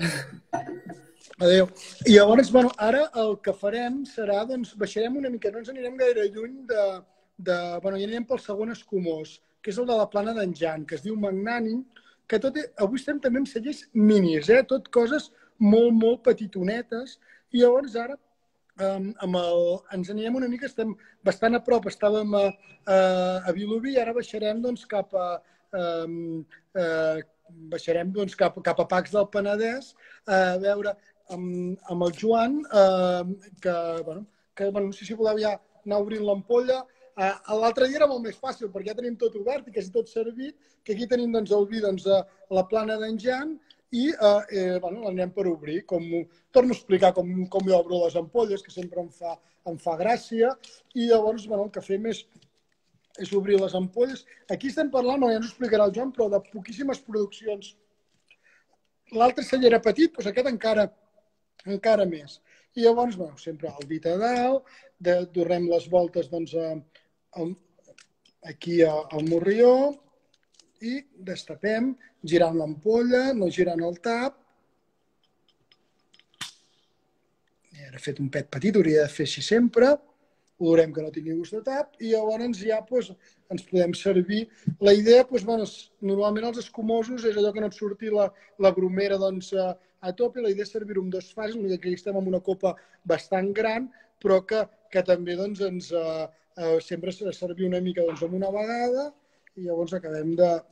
Adéu. I llavors, bueno, ara el que farem serà, doncs, baixarem una mica, no ens anirem gaire lluny de, de bueno, ja anirem pel segon escumós, que és el de la plana d'en Jan, que es diu Magnànim, que tot, avui estem també amb cellers minis, eh? Tot coses molt, molt petitonetes, i llavors ara um, amb el, ens anirem una mica, estem bastant a prop, estàvem a, a, a Vilobí, i ara baixarem doncs, cap a... Um, uh, baixarem doncs, cap, cap a Pacs del Penedès a veure amb, amb el Joan eh, que, bueno, que bueno, no sé si voleu ja anar obrint l'ampolla. Eh, L'altre dia era molt més fàcil perquè ja tenim tot obert i quasi tot servit, que aquí tenim doncs, el vi doncs, a la plana d'en Jan i eh, eh, bueno, l'anem per obrir. Com, torno a explicar com, com jo obro les ampolles, que sempre em fa, em fa gràcia, i llavors bueno, el que fem és és obrir les ampolles. Aquí estem parlant, no, ja ens ho explicarà el Joan, però de poquíssimes produccions. L'altre celler era petit, doncs aquest encara, encara més. I llavors, bueno, sempre el dit a dalt, donem les voltes doncs, a, a, aquí al morrió i destapem, girant l'ampolla, no girant el tap. I ara he fet un pet petit, hauria de fer així sempre. Veurem que no tingui gust de tap i llavors ja doncs, ens podem servir. La idea, doncs, bueno, normalment els escumosos és allò que no et surti la, la bromera doncs, a, a tope. La idea és servir-ho en dues fases, l'únic que aquí estem amb una copa bastant gran, però que, que també doncs, ens, eh, eh, sempre s'ha de servir una mica doncs, amb una vegada i llavors acabem de,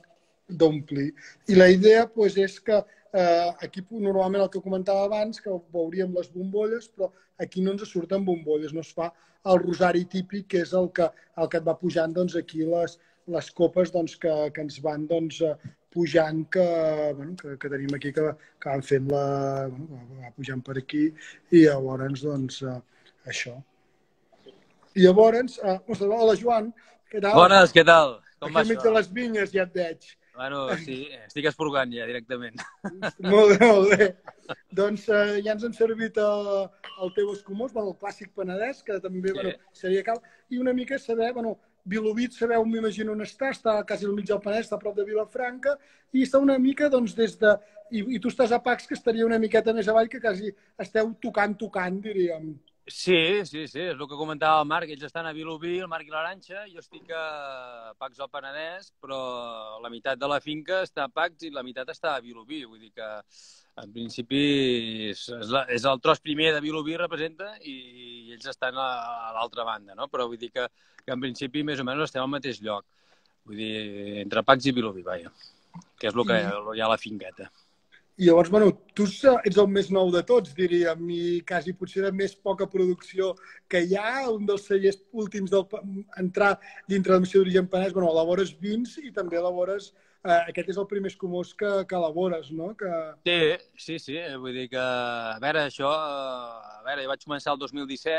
d'omplir. I la idea doncs, és que eh, aquí normalment el que comentava abans, que veuríem les bombolles, però aquí no ens surten bombolles, no es fa el rosari típic, que és el que, el que et va pujant doncs, aquí les, les copes doncs, que, que ens van doncs, pujant, que, bueno, que, que tenim aquí, que, que van fent la... Bueno, va pujant per aquí, i llavors, doncs, eh, això. I llavors, eh, hola Joan, què tal? Bones, què tal? Com va Aquí enmig això? de les vinyes ja et veig. Bueno, sí, estic esporgant ja directament. Molt bé, molt bé. Doncs eh, ja ens han servit el, el teu escumós, bueno, el clàssic penedès, que també Sí. bueno, seria cal, i una mica saber, bueno, Vilobí, sabeu, m'imagino on està, està quasi al mig del Penedès, està a prop de Vilafranca, i està una mica, doncs, des de... I, i tu estàs a Pacs, que estaria una miqueta més avall, que quasi esteu tocant, tocant, diríem. Sí, sí, sí, és el que comentava el Marc. Ells estan a Vilobí, el Marc i l'Arantxa, jo estic a Pacs del Penedès, però la meitat de la finca està a Pacs i la meitat està a Vilobí. Vull dir que, en principi, és, és, la, és el tros primer de Vilobí, representa, i, i ells estan a, a l'altra banda, no? Però vull dir que, que, en principi, més o menys estem al mateix lloc. Vull dir, entre Pacs i Vilobí, vaja, que és el que hi ha a la finqueta. I llavors, bueno, tu ets el més nou de tots, diríem, i quasi potser de més poca producció que hi ha, un dels cellers últims d'entrar dintre de la missió d'origen penedès. Bueno, elabores vins i també elabores... Eh, aquest és el primer escumós que, que elabores, no? Que... Sí, sí, sí. Vull dir que, a veure, això... A veure, jo vaig començar el dos mil disset,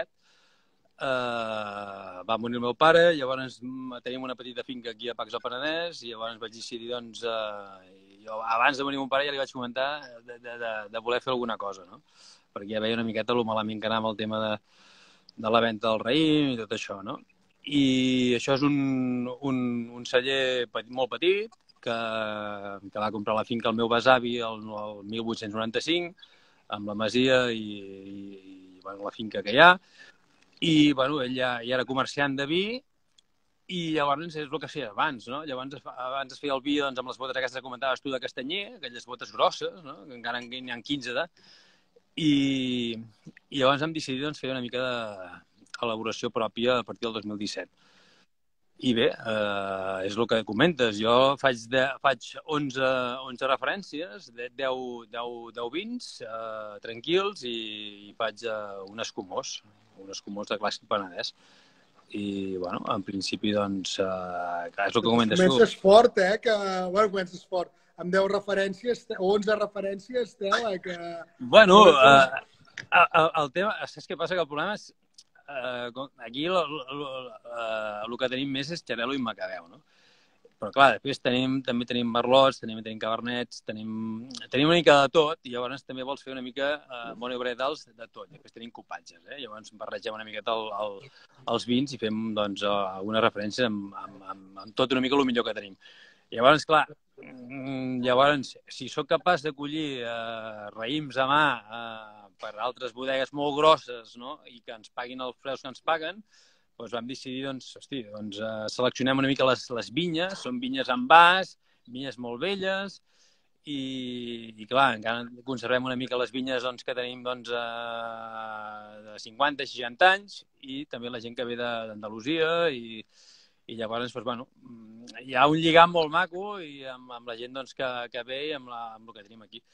eh, va morir el meu pare, llavors tenim una petita finca aquí a Pacs del Penedès, i llavors vaig decidir, doncs, eh, jo, abans de venir mon pare ja li vaig comentar de, de, de, de voler fer alguna cosa, no? Perquè ja veia una miqueta el malament que anava el tema de, de la venda del raïm i tot això, no? I això és un, un, un celler petit, molt petit, que, que va comprar la finca el meu besavi el, el mil vuit-cents noranta-cinc, amb la masia i, i, i bueno, la finca que hi ha. I bueno, ell ja, ja era comerciant de vi, i llavors és el que feia abans, no? Llavors abans es feia el vi doncs, amb les botes aquestes que comentaves tu de castanyer, aquelles botes grosses, no? Que encara n'hi ha quinze de... I, i llavors hem decidit doncs, fer una mica d'elaboració pròpia a partir del dos mil disset. I bé, eh, és el que comentes. Jo faig, de, faig onze, onze referències, deu, deu, deu vins eh, tranquils, i, i faig eh, un escumós, un escumós de clàssic penedès. I, bueno, en principi, doncs, eh, és el que comentes tu. Comences fort, eh? Que, bueno, comences fort. Amb deu referències, o onze referències, tela, que... Bueno, eh, el, el tema... Saps què passa? Que el problema és... Eh, aquí el, el, el que tenim més és xarel·lo i macabeu, no? Però, clar, després tenim, també tenim merlots, tenim, tenim cabernets, tenim, tenim una mica de tot, i llavors també vols fer una mica eh, monobredals de tot. Després tenim copatges, eh? Llavors barregem una miqueta el, el, els vins i fem, doncs, algunes referències amb, amb, amb, amb tot una mica el millor que tenim. Llavors, clar, llavors, si sóc capaç de collir eh, raïms a mà eh, per altres bodegues molt grosses, no?, i que ens paguin els preus que ens paguen, doncs vam decidir, doncs, hosti, doncs, eh, seleccionem una mica les, les vinyes, són vinyes en vas, vinyes molt velles, i, i clar, encara conservem una mica les vinyes doncs, que tenim doncs, eh, de cinquanta a seixanta anys, i també la gent que ve d'Andalusia, i, i llavors, doncs, bueno, hi ha un lligam molt maco i amb, amb la gent doncs, que, que ve i amb, la, amb el que tenim aquí.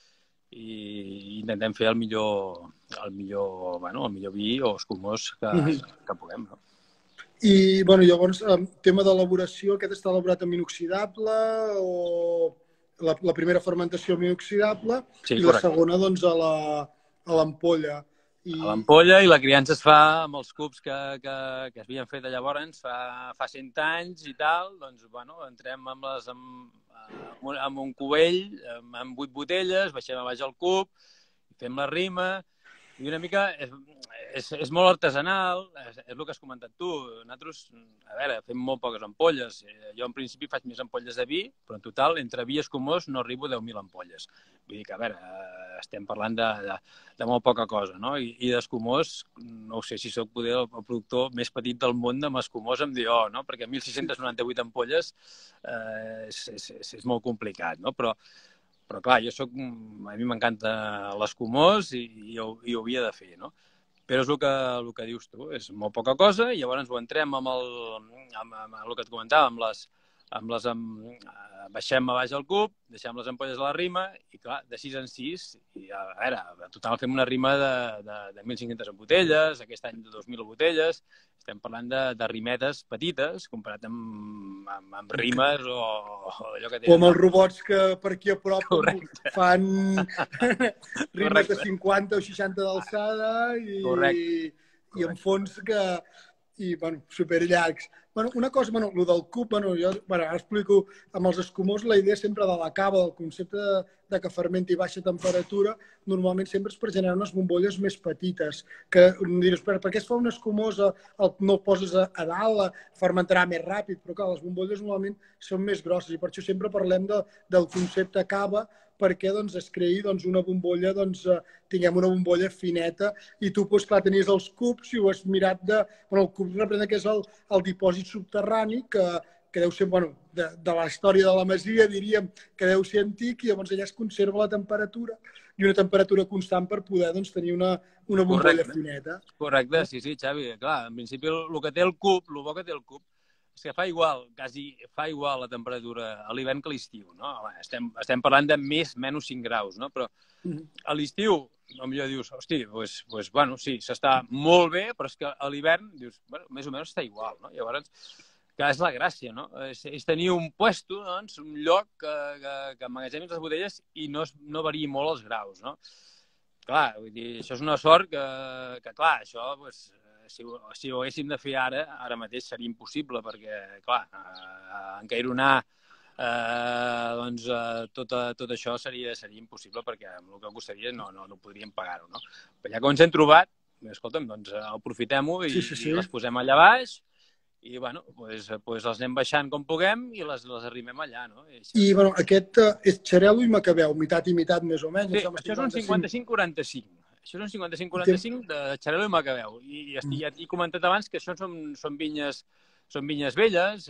I intentem fer el millor, el millor, bueno, el millor vi o escumós que, que puguem, no? I, bueno, llavors, el tema d'elaboració, aquest està elaborat amb inoxidable o la, la primera fermentació amb inoxidable, sí, i correcte. La segona, doncs, a l'ampolla. I... A l'ampolla, i la criança es fa amb els cubs que, que, que es havien fet llavors fa, fa cent anys i tal, doncs, bueno, entrem amb les... Amb, amb un cubell, amb vuit botelles, baixem a baix el cub, fem la rima, i una mica és, és, és molt artesanal, és, és el que has comentat tu. Nosaltres, a veure, fem molt poques ampolles. Jo en principi faig més ampolles de vi, però en total, entre vi i escumós, no arribo a deu mil ampolles. Vull dir que, a veure, estem parlant de, de, de molt poca cosa, no? I, i d'escumós, no sé si sóc poder el, el productor més petit del món amb escumós, em diu, oh, no? Perquè mil sis-cents noranta-vuit ampolles eh, és, és, és, és molt complicat, no? Però, però clar, jo soc, a mi m'encanta l'escumós i, i, ho, i ho havia de fer, no? Però és el que, el que dius tu, és molt poca cosa, i llavors ho entrem amb el, amb, amb el que et comentava, amb les, amb les, amb, baixem a baix el cub, deixem les ampolles a la rima i, clar, de sis en sis, i a veure, en total fem una rima de, de, de mil cinc-centes botelles, aquest any de dos mil botelles, estem parlant de, de rimetes petites comparat amb, amb, amb rimes o, o allò que tenen. O amb els robots que per aquí a prop Correcte. fan rimes de cinquanta o seixanta d'alçada i, i en fons que... i, bueno, superllargs. Bueno, una cosa, bueno, el del cub, bueno, jo bueno, ara explico amb els escumós la idea sempre de la cava, del concepte de, de que fermenti a baixa temperatura, normalment sempre és per generar unes bombolles més petites, que diràs, per, per què es fa un escumós, el, no el poses a, a dalt, fermentarà més ràpid, però clar, les bombolles normalment són més grosses i per això sempre parlem de, del concepte cava, perquè doncs, es creï doncs, una bombolla, doncs, eh, tinguem una bombolla fineta i tu, doncs, clar, tenies els cubs i ho has mirat de... Bueno, el cub representa que és el, el dipòsit subterrani que, que deu ser, bueno, de, de la història de la masia, diríem, que deu ser antic i llavors allà es conserva la temperatura i una temperatura constant per poder doncs, tenir una, una bombolla Correcte. fineta. Correcte, sí, sí, Xavi. Clar, en principi el, el que té el cub, el bo que té el cub, és que fa igual, quasi fa igual la temperatura a l'hivern que a l'estiu, no? Estem, estem parlant de més menys cinc graus, no? Però a l'estiu, potser dius, hosti, pues, pues, bueno, sí, s'està molt bé, però és que a l'hivern, dius, bueno, més o menys està igual, no? Llavors, que és la gràcia, no? És, és tenir un puesto, doncs, un lloc que, que, que emmagatzemis les botelles i no, es, no variï molt els graus, no? Clar, vull dir, això és una sort que, que clar, això, pues, si, si ho haguéssim de fer ara, ara mateix seria impossible, perquè, clar, eh, encaironar eh, doncs, eh, tot, tot això seria, seria impossible, perquè amb el que costaria no, no, no podríem pagar-ho, no? Però ja que ens hem trobat, escolta'm, doncs aprofitem-ho i, Sí, sí, sí. i les posem allà baix i, bueno, pues, pues les anem baixant com puguem i les, les arrimem allà, no? I, I bueno, aquest uh, és xarel·lo i macabeu, mitat i mitat, més o menys. sí, això és un cinquanta-cinc quaranta-cinc. Això és un cinquanta-cinc quaranta-cinc de xarel·lo i macabeu. I, i estic, ja he comentat abans que això són, són, vinyes, són vinyes velles.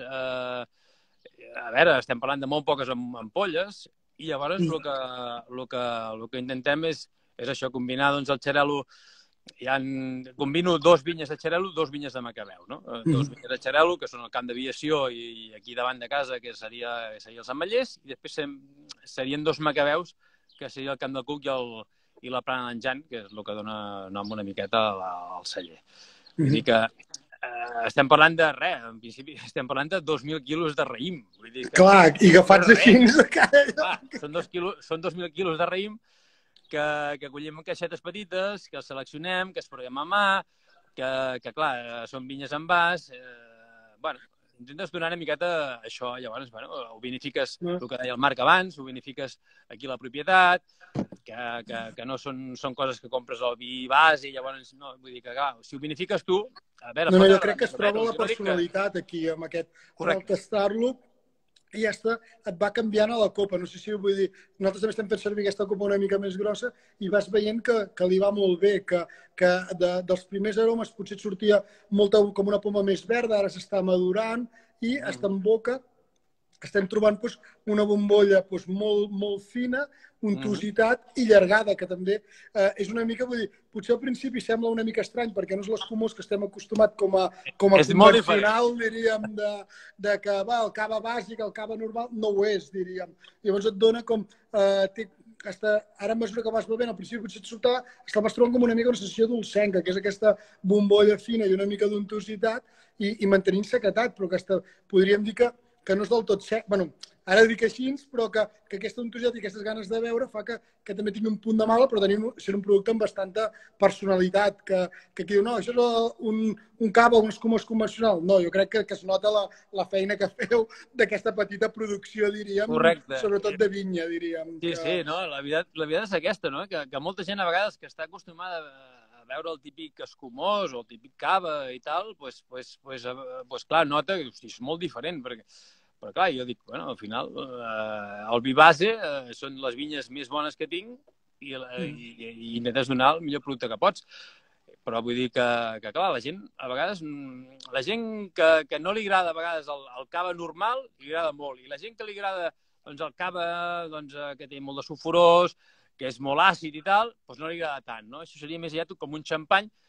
Eh, a veure, estem parlant de molt poques ampolles i llavors el que, el que, el que intentem és, és això, combinar doncs, el xarel·lo. Hi ha, combino dos vinyes de xarel·lo, dos vinyes de macabeu, no? Dos vinyes de xarel·lo, que són el camp d'aviació i aquí davant de casa, que seria, seria els ametllers, i després serien dos macabeus, que seria el camp del Cuc i, el, i la plana d'Enjan, que és el que dona nom una miqueta al celler. Vull dir que eh, estem parlant de res, en principi estem parlant de dos mil quilos de raïm. Vull dir que, clar, i agafats així de cada... Clar, són dos quilos, són dos mil quilos de raïm que, que collim en caixetes petites, que els seleccionem, que es provem a mà, que, que clar, són vinyes en vas. Eh, bueno, intentes donar una miqueta això, llavors, bueno, ho vinifiques, el que deia el Marc abans, ho vinifiques aquí la propietat, que, que, que no són, són coses que compres al vi base, i llavors, no, vull dir que, clar, si ho vinifiques tu, a veure... No, no, jo crec que es troba la personalitat aquí, amb aquest, al tastar-lo, i ja està, et va canviant a la copa. No sé si vull dir, nosaltres també estem fent servir aquesta copa una mica més grossa i vas veient que, que li va molt bé, que, que de, dels primers aromes potser et sortia molta, com una poma més verda, ara s'està madurant i mm. està en boca. Estem trobant doncs, una bombolla doncs, molt, molt fina, untositat mm. i llargada, que també eh, és una mica, vull dir, potser al principi sembla una mica estrany, perquè no és l'escumós que estem acostumats com a, com a convencional, diríem, de, de que va, el cava bàsic, el cava normal, no ho és, diríem. Llavors et dona com... Eh, té, hasta, ara a mesura que vas bevent, al principi potser et sortava, estaves trobant com una mica una sensació dolcenca, que és aquesta bombolla fina i una mica d'untositat i, i mantenint sequetat, però aquesta, podríem dir que que no és del tot sec, bueno, ara dic així, però que, que aquesta entusiasme i aquestes ganes de beure fa que, que també tingui un punt de mala, però tenim ser un producte amb bastanta personalitat, que, que aquí diu, no, això és un, un cava, un escumós convencional. No, jo crec que, que es nota la, la feina que feu d'aquesta petita producció, diríem, correcte, sobretot de vinya, diríem. Sí, que... sí, no? La veritat, la veritat és aquesta, no? Que, que molta gent a vegades que està acostumada a veure el típic escumós o el típic cava i tal, pues, pues, pues, pues clar, nota que hosti, és molt diferent, perquè, però clar, jo dic, bueno, al final, eh, el vi base eh, són les vinyes més bones que tinc i, i, i intentes donar el millor producte que pots. Però vull dir que, que clar, la gent, a vegades, la gent que, que no li agrada a vegades el, el cava normal, li agrada molt. I la gent que li agrada doncs, el cava doncs, que té molt de sulfurós, que és molt àcid i tal, doncs no li agrada tant, no? Això seria més aviat com un xampany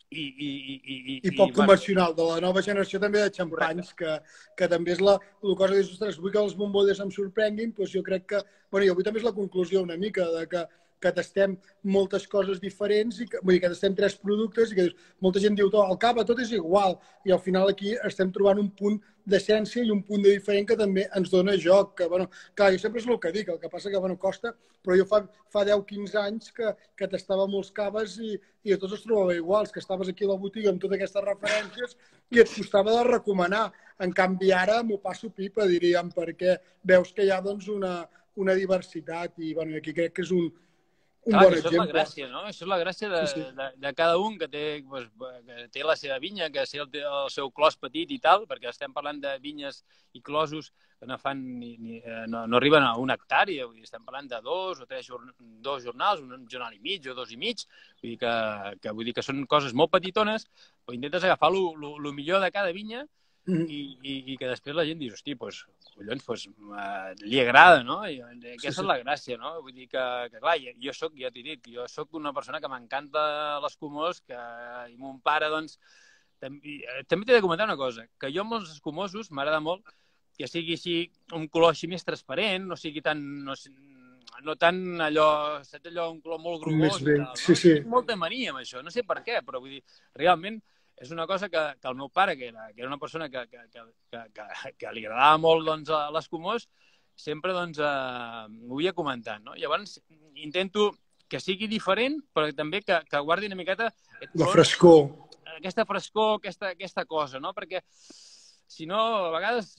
i, i, i, i, I poc i, convencional, de la nova generació també de xampanys, que, que també és la, la cosa que dius, ostres, vull que els bombolles em sorprenguin, doncs jo crec que, bueno, jo avui també és la conclusió una mica de que, que tastem moltes coses diferents, i que, vull dir, que tastem tres productes i que dius, molta gent diu, al cava tot és igual, i al final aquí estem trobant un punt d'essència i un punt de diferent que també ens dona joc, que, bueno, clar, jo sempre és el que dic, el que passa que, bueno, costa, però jo fa, fa deu quinze anys que, que tastava molts caves i, i a tots els trobava iguals, que estaves aquí a la botiga amb totes aquestes referències i et costava de recomanar. En canvi, ara m'ho passo pipa, diríem, perquè veus que hi ha, doncs, una, una diversitat i, bueno, aquí crec que és un, un Clar, bon això exemple. és la gràcia, no? Això és la gràcia de, Sí, sí. de, de cada un que té, pues, que té la seva vinya, que té el, el seu clos petit i tal, perquè estem parlant de vinyes i closos que no fan ni, ni, no, no arriben a una hectàrea, vull dir, estem parlant de dos o tres jorn dos jornals, un jornal i mig o dos i mig, vull dir que, que, vull dir que són coses molt petitones, però intentes agafar el millor de cada vinya i, i, i que després la gent diu, hosti, doncs, collons, doncs, uh, li agrada, no? I aquesta sí, sí. és la gràcia, no? Vull dir que, que clar, jo soc, ja t'he dit, jo soc una persona que m'encanta l'escumós, que i mon pare, doncs, també, també t'he de comentar una cosa, que jo amb els escumosos m'agrada molt que sigui així, un color així més transparent, no sigui tan, no, no tan allò, saps allò, un color molt grogós i tal, no? Sí, sí. Tinc molta mania amb això, no sé per què, però vull dir, realment, és una cosa que, que el meu pare, que era, que era una persona que, que, que, que, que li agradava molt doncs, l'escumós, sempre doncs, eh, m'ho havia comentat. No? Llavors, intento que sigui diferent, però també que, que guardi una miqueta... La frescor. Aquesta frescor, aquesta, aquesta cosa, no? Perquè, si no, a vegades,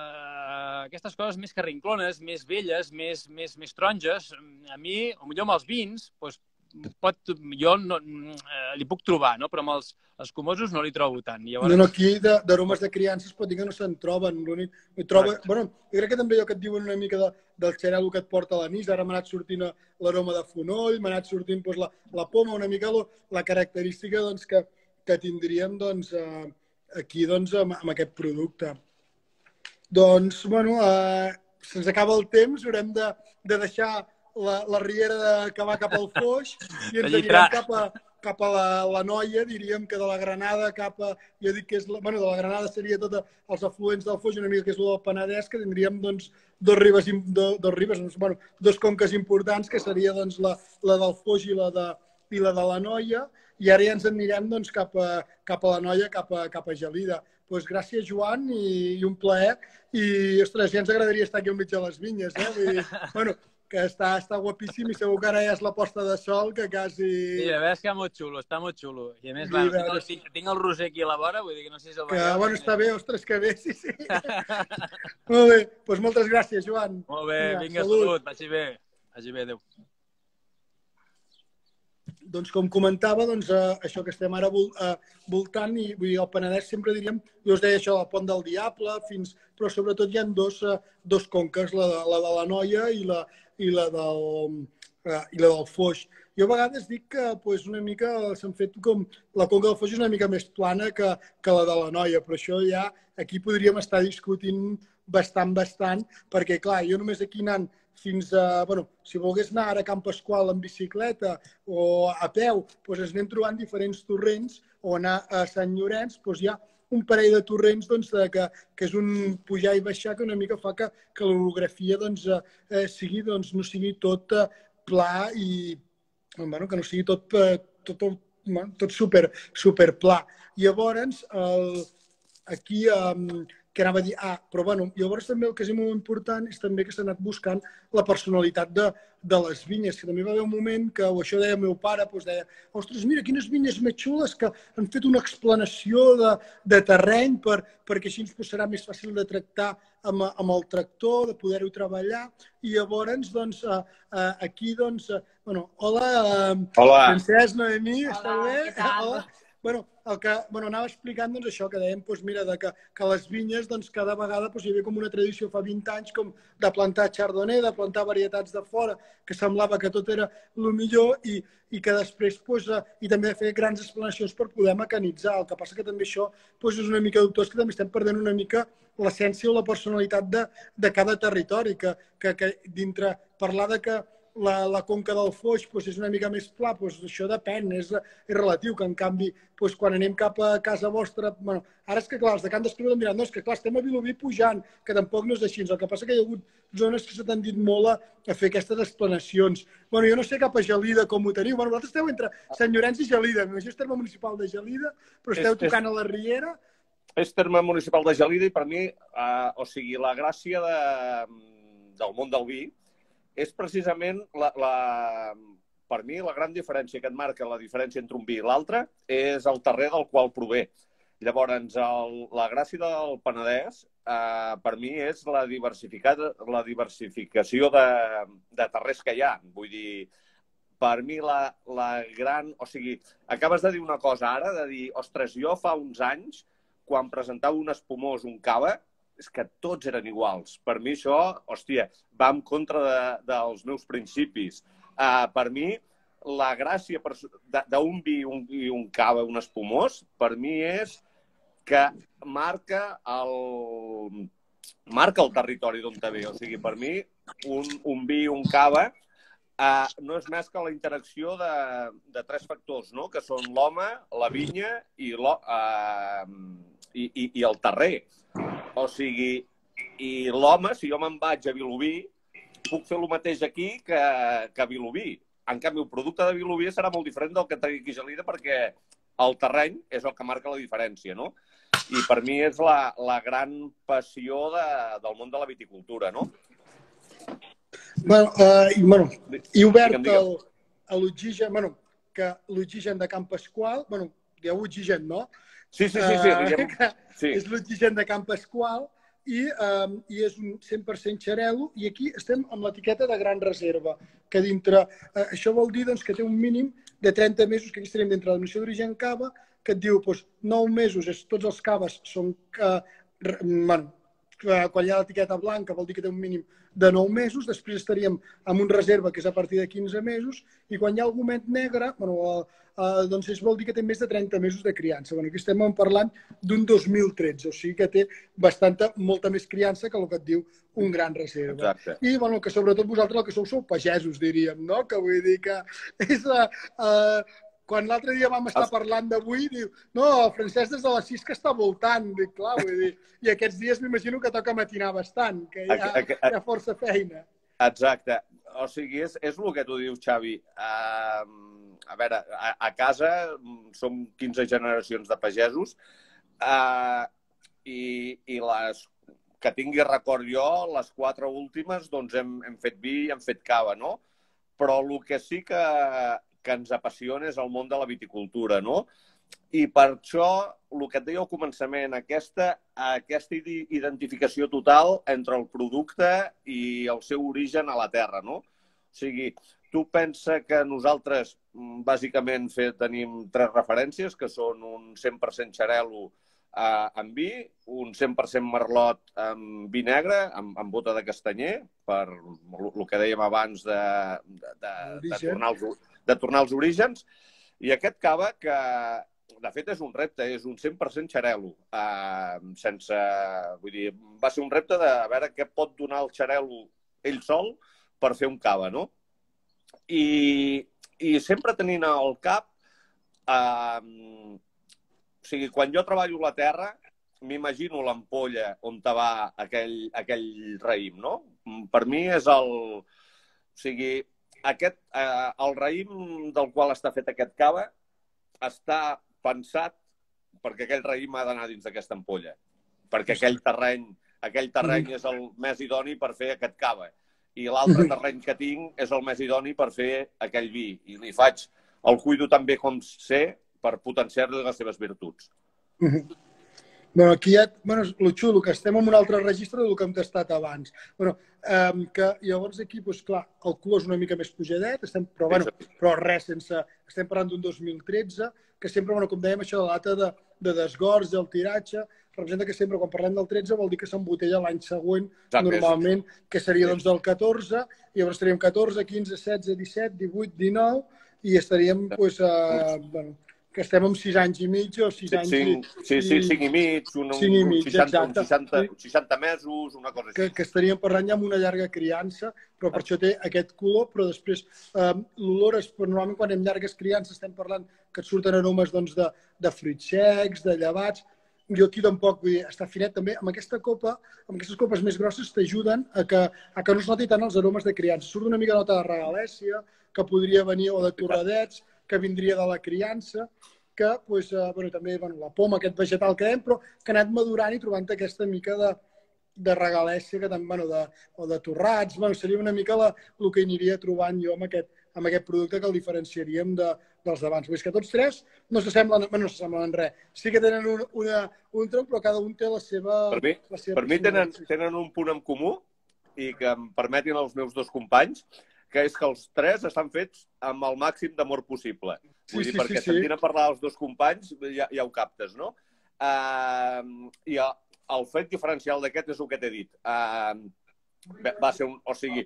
eh, aquestes coses més carrinclones, més velles, més, més, més taronges, a mi, potser amb els vins, doncs, pot, jo no, eh, li puc trobar, no? Però amb els escumosos no li trobo tant. Llavors... No, no, aquí d'aromes de, de criança es pot dir que no se'n troben. Troba... Bueno, jo crec que també allò que et diuen una mica de, del xarel·lo que et porta a l'anís, ara m'ha anat sortint l'aroma de fonoll, m'ha anat sortint doncs, la, la poma, una mica lo, la característica doncs, que, que tindríem doncs, eh, aquí doncs, amb, amb aquest producte. Doncs, bueno, eh, se'ns acaba el temps, haurem de, de deixar la, la riera de, que va cap al Foix i ens anirem cap a, cap a la, la Noia, diríem que de la Granada cap a... Jo dic que és... La, bueno, de la Granada seria tots els afluents del Foix, una mica que és el del Penedès, que tindríem doncs, dos ribes, do, dos ribes bueno, dos conques importants, que seria doncs, la, la del Foix i la de, i la de la Noia, i ara ja ens anirem doncs, cap, a, cap a la Noia, cap a, cap a Gelida. Pues gràcies, Joan, i, i un plaer. I, ostres, ja ens agradaria estar aquí al mig de les vinyes, eh? Vull dir, bueno, que està, està guapíssim i segur que ara ja és la posta de sol que quasi... Sí, la veritat és que molt xulo, està molt xulo. I a més, va, tinc, el, tinc, tinc el roser aquí a la vora, vull dir que no sé si el que, veieu. Bueno, està bé, ostres, que bé, sí, sí. Molt bé, doncs moltes gràcies, Joan. Molt bé, vinga, vinga salut. salut, vagi bé. Vagi bé, adéu. Doncs com comentava, doncs, eh, això que estem ara vol, eh, voltant, i vull dir, al Penedès sempre diríem, jo us deia això del Pont del Diable, fins, però sobretot hi ha dos, eh, dos conques, la de, la de la Noia i la, i la del, eh, i la del Foix. Jo a vegades dic que pues, una mica s'han fet com... La conca del Foix és una mica més plana que, que la de la Noia, però això ja aquí podríem estar discutint bastant, bastant, perquè clar, jo només aquí anant fins a, bueno, si volgués anar ara a Camp Pasqual en bicicleta o a peu, doncs ens anem trobant diferents torrents, o anar a Sant Llorenç, doncs hi ha un parell de torrents doncs, que, que és un pujar i baixar que una mica fa que, que l'orografia doncs, eh, sigui, doncs, no sigui tot eh, pla i bueno, que no sigui tot, eh, tot, tot, tot super, super pla. Llavors, el, aquí... Eh, que anava a dir, ah, però bueno, llavors també el que és molt important és també que s'ha anat buscant la personalitat de, de les vinyes, que també va haver un moment que, o això deia el meu pare, doncs deia, ostres, mira, quines vinyes més xules que han fet una explanació de, de terreny per, perquè així ens serà més fàcil de tractar amb, amb el tractor, de poder-ho treballar, i llavors, doncs, aquí, doncs, bueno, hola, hola. Francesc, Noemí, està bé? Què tal? Hola. Bueno, el que bueno, anava explicant doncs, això que dèiem, doncs, mira, de que, que les vinyes doncs, cada vegada doncs, hi havia com una tradició fa vint anys com de plantar chardonnay, de plantar varietats de fora, que semblava que tot era el millor i, i que després doncs, i també fer grans explanacions per poder mecanitzar. El que passa que també això doncs, és una mica dubtós, que també estem perdent una mica l'essència o la personalitat de, de cada territori, que, que, que dintre parlar de que la, la conca del Foix doncs, és una mica més pla, doncs, això depèn, és, és relatiu, que en canvi, doncs, quan anem cap a casa vostra, bueno, ara és que clar, els de Can d'Escriu em diran, no, és que clar, estem a Vilobí pujant, que tampoc no és així, el que passa que hi ha hagut zones que s'ha tendit molt a, a fer aquestes explanacions. Bueno, jo no sé cap a Gelida com ho teniu, bueno, vosaltres esteu entre Sant Llorenç i Gelida, m'imagino és terme municipal de Gelida, però esteu és, tocant a la Riera. És terme municipal de Gelida i per mi, eh, o sigui, la gràcia de, del món del vi és precisament, la, la, per mi, la gran diferència que et marca la diferència entre un vi i l'altre és el terrer del qual prové. Llavors, el, la gràcia del Penedès, eh, per mi, és la, la diversificació de, de terrers que hi ha. Vull dir, per mi, la, la gran... O sigui, acabes de dir una cosa ara, de dir, ostres, jo fa uns anys, quan presentava un espumós, un cava, és que tots eren iguals. Per mi això, hòstia, va en contra de, dels meus principis. Uh, per mi, la gràcia d'un vi un, i un cava, un espumós, per mi és que marca el, marca el territori d'on te ve. O sigui, per mi, un, un vi i un cava uh, no és més que la interacció de, de tres factors, no? Que són l'home, la vinya i l'home... Uh, I, i, i el terrer. O sigui, i l'home, si jo me'n vaig a Vilobí, puc fer el mateix aquí que, que a Vilobí. En canvi, el producte de Vilobí serà molt diferent del que té aquí a Gelida perquè el terreny és el que marca la diferència, no? I per mi és la, la gran passió de, del món de la viticultura, no? Bueno, uh, i, bueno, i obert digue'm, digue'm. El, a l'oxigen, bueno, que l'oxigen de Can Pasqual, bueno, dieu oxigen, no? Sí, sí, sí. sí, diguem... sí. És l'oxigen de Can Pasqual i, um, i és un cent per cent xarel·lo i aquí estem amb l'etiqueta de gran reserva, que dintre, uh, això vol dir doncs, que té un mínim de trenta mesos, que aquí estarem dintre de la denominació d'origen cava, que et diu doncs, nou mesos, és, tots els caves són, uh, bueno, quan hi ha l'etiqueta blanca vol dir que té un mínim de nou mesos, després estaríem amb un reserva que és a partir de quinze mesos i quan hi ha el gomet negre, bueno, uh, doncs es vol dir que té més de trenta mesos de criança. Bueno, aquí estem parlant d'un dos mil tretze, o sigui que té bastanta, molta més criança que el que et diu un gran reserva. Exacte. I bueno, que sobretot vosaltres el que sou sou pagesos, diríem, no? Que vull dir que és... Uh, uh, quan l'altre dia vam estar parlant d'avui, diu, no, el Francesc des de les sis que està voltant. Dic, clar, vull dir, i aquests dies m'imagino que toca matinar bastant, que hi ha, hi ha força feina. Exacte. O sigui, és, és el que tu dius, Xavi. Uh, a veure, a, a casa som quinze generacions de pagesos uh, i, i les que tingui record jo, les quatre últimes, doncs hem, hem fet vi i hem fet cava, no? Però el que sí que... que ens apassiona és el món de la viticultura, no? I per això, el que et deia al començament, aquesta, aquesta identificació total entre el producte i el seu origen a la terra, no? O sigui, tu pensa que nosaltres, bàsicament, fer, tenim tres referències, que són un cent per cent xarel·lo eh, amb vi, un cent per cent merlot amb vi negre, amb, amb bota de castanyer, per el que dèiem abans de, de, de, de tornar als de tornar als orígens, i aquest cava que, de fet, és un repte, és un cent per cent xarel·lo. Uh, sense... Vull dir, va ser un repte de veure què pot donar el xarel·lo ell sol per fer un cava, no? I, i sempre tenint al cap... Uh, o sigui, quan jo treballo la terra, m'imagino l'ampolla on te va aquell, aquell raïm, no? Per mi és el... O sigui, Aquest, eh, el raïm del qual està fet aquest cava està pensat perquè aquell raïm ha d'anar dins d'aquesta ampolla. Perquè aquell terreny, aquell terreny és el més idoni per fer aquest cava. I l'altre terreny que tinc és el més idoni per fer aquell vi. I li faig, el cuido tan bé com sé per potenciar-li les seves virtuts. Bueno, aquí ja, bueno, és el xulo, que estem en un altre registre del que hem tastat abans. Bueno, eh, que llavors aquí, doncs clar, el color és una mica més pujadet, estem, però, bueno, però res, sense, estem parlant d'un dos mil tretze, que sempre, bueno, com dèiem, això de la data de, de desgorge, el tiratge, representa que sempre, quan parlem del tretze, vol dir que s'embotella l'any següent, normalment, que seria doncs del catorze, i llavors estaríem catorze, quinze, setze, disset, divuit, dinou, i estaríem, doncs, eh, bueno, que estem amb sis anys i mig o sis anys i... Sí, sí, cinc i mig, un, cinc i mig, seixanta, exacte. seixanta, seixanta mesos, una cosa que, així. que estaríem parlant ja amb una llarga criança, però per això té aquest color, però després eh, l'olor és, normalment quan hem llargues criances estem parlant que et surten aromes doncs, de, de fruits secs, de llevats. Jo aquí tampoc, vull dir, està finet també. Amb aquesta copa, amb aquestes copes més grosses t'ajuden a, que, a que no es noti tant els aromes de criança. Surt una mica nota de regalèssia, que podria venir, o de torradets, que vindria de la criança, que pues, eh, bueno, també bueno, la poma, aquest vegetal que hem, però que ha anat madurant i trobant aquesta mica de, de regalèssia, que, bueno, de, o de torrats. Bueno, seria una mica la, el que aniria trobant jo amb aquest, amb aquest producte que el diferenciaríem de, dels d'abans. Vull dir que tots tres no s'assemblen, bueno, no s'assemblen en res. Sí que tenen un, una, un tronc, però cada un té la seva... Per mi, la seva per mi tenen, tenen un punt en comú i que em permetin els meus dos companys, que és que els tres estan fets amb el màxim d'amor possible. Vull sí, dir, sí, perquè sí, sí. sentint a parlar els dos companys ja, ja ho captes, no? Uh, I el, el fet diferencial d'aquest és el que t'he dit. Uh, va ser un... O sigui,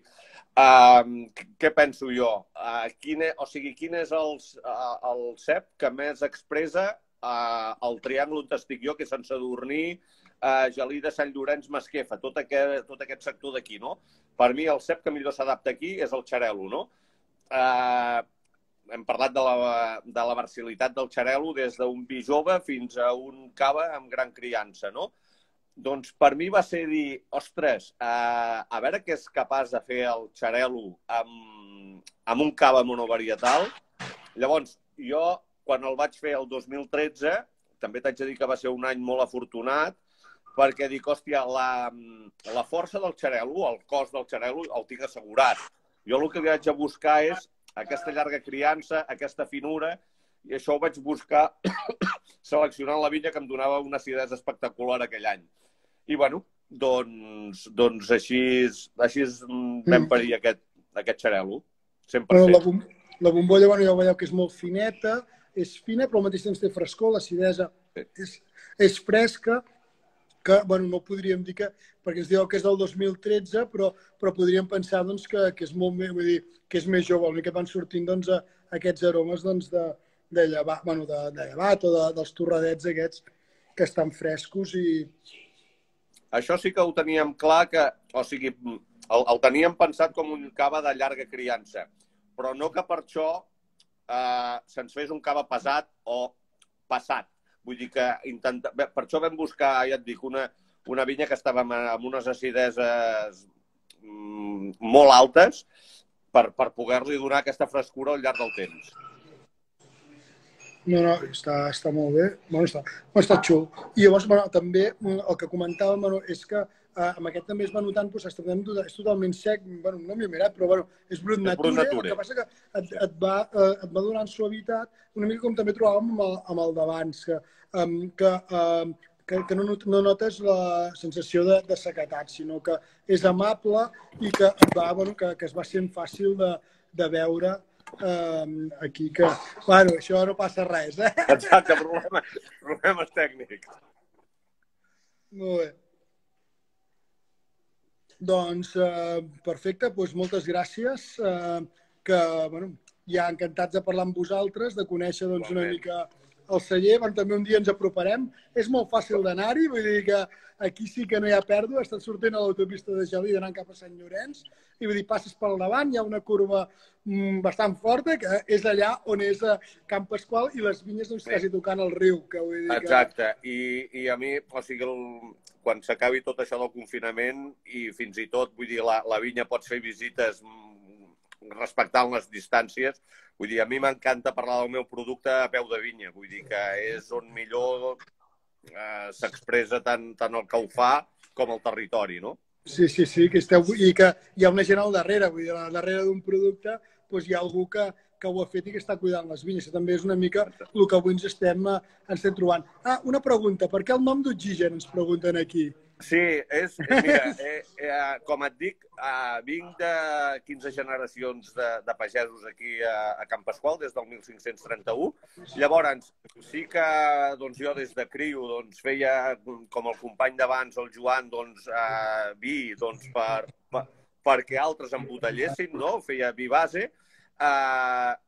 uh, què penso jo? Uh, quin, és, o sigui, quin és el, uh, el cep que més expressa uh, el triangle on estic jo, que és Sant Sadurní, uh, Gelida, Sant Llorenç, Masquefa, tot aquest, tot aquest sector d'aquí, no? Per mi el cep que millor s'adapta aquí és el xarel·lo, no? Uh, hem parlat de la, de la versatilitat del xarel·lo des d'un vi jove fins a un cava amb gran criança, no? Doncs per mi va ser dir, ostres, uh, a veure què és capaç de fer el xarel·lo amb, amb un cava monovarietal. Llavors, jo, quan el vaig fer el dos mil tretze, també t'haig de dir que va ser un any molt afortunat, perquè dic, hòstia, la, la força del xarel·lo, el cos del xarel·lo, el tinc assegurat. Jo el que li vaig a buscar és aquesta llarga criança, aquesta finura, i això ho vaig buscar seleccionant la vinya que em donava una acidesa espectacular aquell any. I, bueno, doncs, doncs així, així vam parir aquest, aquest xarel·lo, cent per cent. Bueno, la, bom la bombolla, bueno, ja ho veieu que és molt fineta, és fina, però al mateix temps té frescor, l'acidesa és, és fresca, que, bueno, no podríem dir que, perquè ens dieu que és del dos mil tretze, però, però podríem pensar doncs, que, que és molt més, vull dir, que és més jove, que van sortint doncs, a, aquests aromes doncs, de, de, llevat, bueno, de, de llevat o de, dels torradets aquests que estan frescos i... Això sí que ho teníem clar, que, o sigui, el, el teníem pensat com un cava de llarga criança, però no que per això eh, se'ns fes un cava pesat o passat. Vull dir que intenta... per això vam buscar, ja et dic, una, una vinya que estava amb unes acideses mm, molt altes per, per poder-li donar aquesta frescura al llarg del temps. No, no, està, està molt bé. Bueno, està, està xul. I llavors, bueno, també el que comentàvem bueno, és que eh, amb aquest també es va notant, doncs, és totalment sec, bueno, no m'hi he mirat, però bueno, és brut nature, el que passa que et, et, va, eh, et va donant suavitat, una mica com també trobàvem amb el, amb el d'abans, que, um, que, um, que, que no, no notes la sensació de, de sequetat, sinó que és amable i que, va, bueno, que, que es va sent fàcil de, de veure um, aquí, que, bueno, això no passa res, eh? Exacte, problemes, problemes tècnics. Molt bé. Doncs, eh, perfecte, doncs moltes gràcies, eh, que, bueno, ja encantats de parlar amb vosaltres, de conèixer doncs, una mica el celler, bueno, també un dia ens aproparem. És molt fàcil d'anar-hi, vull dir que aquí sí que no hi ha pèrdua, estàs sortint a l'autopista de Gelida anant cap a Sant Llorenç, i vull dir, passes pel davant, hi ha una curva mm, bastant forta, que és allà on és a Camp Pasqual, i les vinyes doncs, quasi tocant el riu. Que vull dir que... Exacte, I, i a mi, o sigui, el, quan s'acabi tot això del confinament, i fins i tot, vull dir, la, la vinya pots fer visites respectant les distàncies, vull dir, a mi m'encanta parlar del meu producte a peu de vinya, vull dir que és on millor eh, s'expressa tant, tant el que ho fa com el territori, no? Sí, sí, sí, que esteu, i que hi ha una gent al darrere, vull dir, al darrere d'un producte doncs hi ha algú que, que ho ha fet i que està cuidant les vinyes. També és una mica el que avui ens estem, ens estem trobant. Ah, una pregunta, per què el nom d'Oxigen, ens pregunten aquí? Sí, és, mira, eh, eh, com et dic, eh, vinc de quinze generacions de, de pagesos aquí a, a Camp Pasqual, des del mil cinc-cents trenta-u. Llavors, sí que doncs, jo des de crio doncs, feia, com el company d'abans, el Joan, doncs, eh, vi doncs, per, per, perquè altres embotellessin, no? Feia vi base. Eh,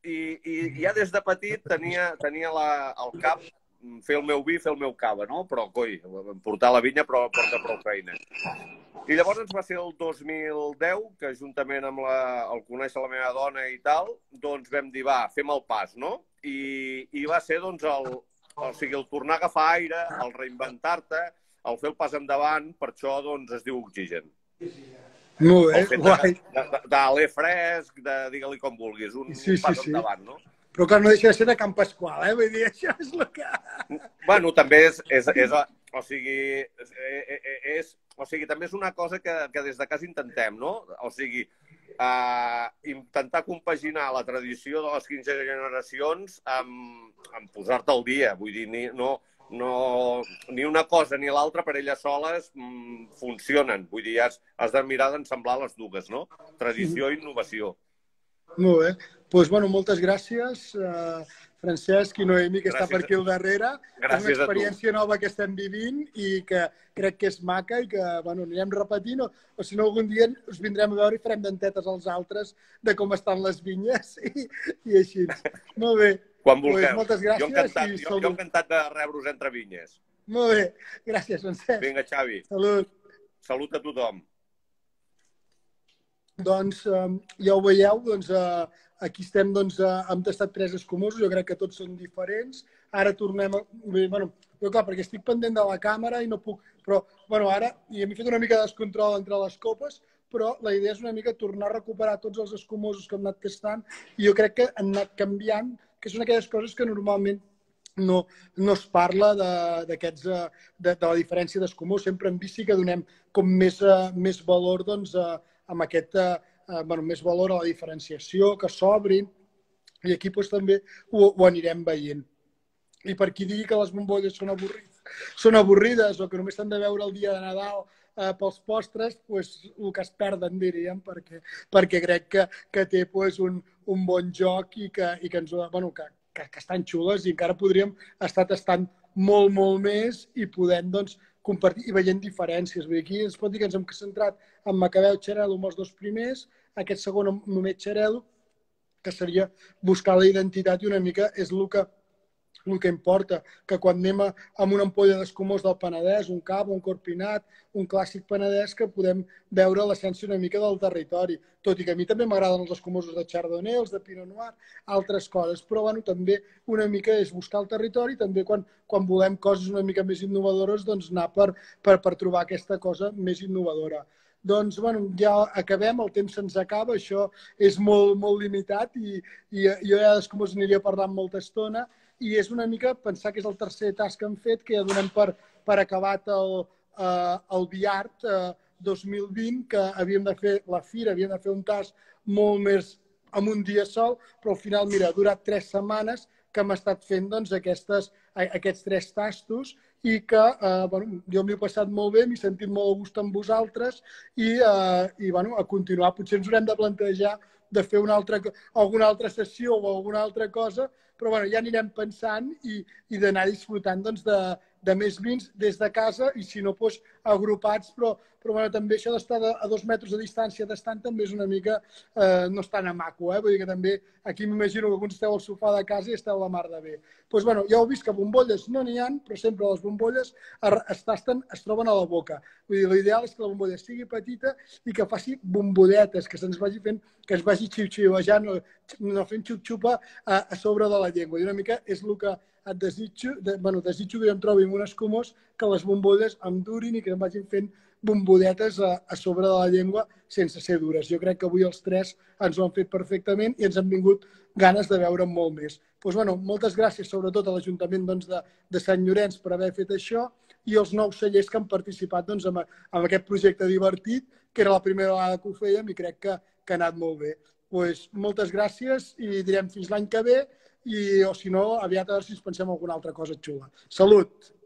i, i ja des de petit tenia, tenia la, el cap fer el meu vi, fer el meu cava, no? Però, coi, portar la vinya però porta prou feina. I llavors ens va ser el dos mil deu, que juntament amb la, el conèixer la meva dona i tal, doncs vam dir, va, fem el pas, no? I, i va ser, doncs, el, o sigui, el tornar a agafar aire, el reinventar-te, el fer el pas endavant, per això, doncs, es diu Oxigen. Molt bé, el fet guai. d'aler fresc, de digue-li com vulguis, un, sí, un pas sí, sí. endavant, no? Però clar, no deixa de ser de Can Pasqual, eh? Vull dir, això és el que... Bueno, també és, és, és o sigui, és, és, o sigui, també és una cosa que, que des de casa intentem, no? O sigui, uh, intentar compaginar la tradició de les quinze generacions amb, amb posar-te al dia. Vull dir, ni, no, no, ni una cosa ni l'altra per elles soles mm, funcionen. Vull dir, has, has de mirar d'ensemblar les dues, no? Tradició i innovació. Molt bé. Doncs, bueno, moltes gràcies, uh, Francesc i Noemi, que gràcies està per aquí al darrere. Gràcies. És una experiència nova que estem vivint i que crec que és maca i que, bueno, anirem repetint o, o si no, algun dia us vindrem a veure i farem dentetes als altres de com estan les vinyes i, i així. Molt bé. Quan vulgueu. Pues moltes gràcies. Jo encantat, i jo, jo encantat de rebre-vos entre vinyes. Molt bé. Gràcies, Francesc. Vinga, Xavi. Salut. Salut a tothom. Doncs eh, ja ho veieu, doncs, eh, aquí estem, doncs, eh, hem tastat tres escumosos, jo crec que tots són diferents. Ara tornem a... Bueno, jo, clar, perquè estic pendent de la càmera i no puc... Però, bueno, ara, i hem fet una mica de descontrol entre les copes, però la idea és una mica tornar a recuperar tots els escumosos que hem anat tastant i jo crec que han anat canviant, que són aquelles coses que normalment no, no es parla d'aquests, de, de, de la diferència d'escumós. Sempre en bici que donem com més, més valor, doncs, a, amb aquest, eh, bueno, més valor a la diferenciació, que s'obrin, i aquí doncs, també ho, ho anirem veient. I per qui digui que les bombolles són avorrides, són avorrides o que només s'han de veure el dia de Nadal eh, pels postres, doncs, el que es perden, diríem, perquè, perquè crec que, que té doncs, un, un bon joc i que, i que, ens, bueno, que, que, que estan xules i encara podríem estar tastant molt, molt més i podem, doncs, compartir i veient diferències. Vull dir, aquí es pot dir que ens hem centrat en Macabeu Xarel·lo amb els dos primers, aquest segon només Xarel·lo, que seria buscar la identitat i una mica és el que, el que importa, que quan anem a, amb una ampolla d'escumós del Penedès, un cava, un corpinat, un clàssic penedès, que podem veure l'essència una mica del territori. Tot i que a mi també m'agraden els escumosos de Chardonnay, els de Pinot Noir, altres coses, però bueno, també una mica és buscar el territori, també quan, quan volem coses una mica més innovadores, doncs anar per, per, per trobar aquesta cosa més innovadora. Doncs, bueno, ja acabem, el temps se'ns acaba, això és molt, molt limitat i, i jo ja com us aniria parlant molta estona i és una mica pensar que és el tercer tas que hem fet, que ja donem per, per acabat el, eh, el Viart eh, dos mil vint, que havíem de fer la fira, havíem de fer un tas molt més en un dia sol, però al final, mira, ha durat tres setmanes que hem estat fent doncs, aquestes, aquests tres tastos i que eh, bueno, jo m'he passat molt bé, m'he sentit molt a gust amb vosaltres i, eh, i bueno, a continuar. Potser ens haurem de plantejar de fer una altra, alguna altra sessió o alguna altra cosa, però bueno, ja anirem pensant i, i d'anar disfrutant doncs, de, de més vins des de casa i si no doncs, agrupats, però, però bueno, també això d'estar a dos metres de distància d'estant també és una mica, eh, no és tan amaco, eh? Vull dir que també aquí m'imagino que alguns esteu al sofà de casa i esteu la mar de bé. Doncs bueno, ja heu vist que bombolles no n'hi ha, però sempre les bombolles es tasten, es troben a la boca. Vull dir, l'ideal és que la bombolla sigui petita i que faci bombolletes, que se'ns vagi fent, que es vagi xiu-xiuejant, no, no fent xup-xupa a, a sobre de la llengua. I una mica és el que et desitjo, de, bueno, desitjo que em trobi un escumós, que les bombolles em durin i que em vagin fent bombolletes a, a sobre de la llengua sense ser dures. Jo crec que avui els tres ens ho han fet perfectament i ens han vingut ganes de veure molt més. Doncs, bueno, moltes gràcies sobretot a l'Ajuntament doncs, de, de Sant Llorenç per haver fet això i els nous cellers que han participat doncs, en, en aquest projecte divertit, que era la primera vegada que ho fèiem i crec que, que ha anat molt bé. Doncs, moltes gràcies i direm fins l'any que ve i, o si no, aviat a veure si ens pensem alguna altra cosa xula. Salut!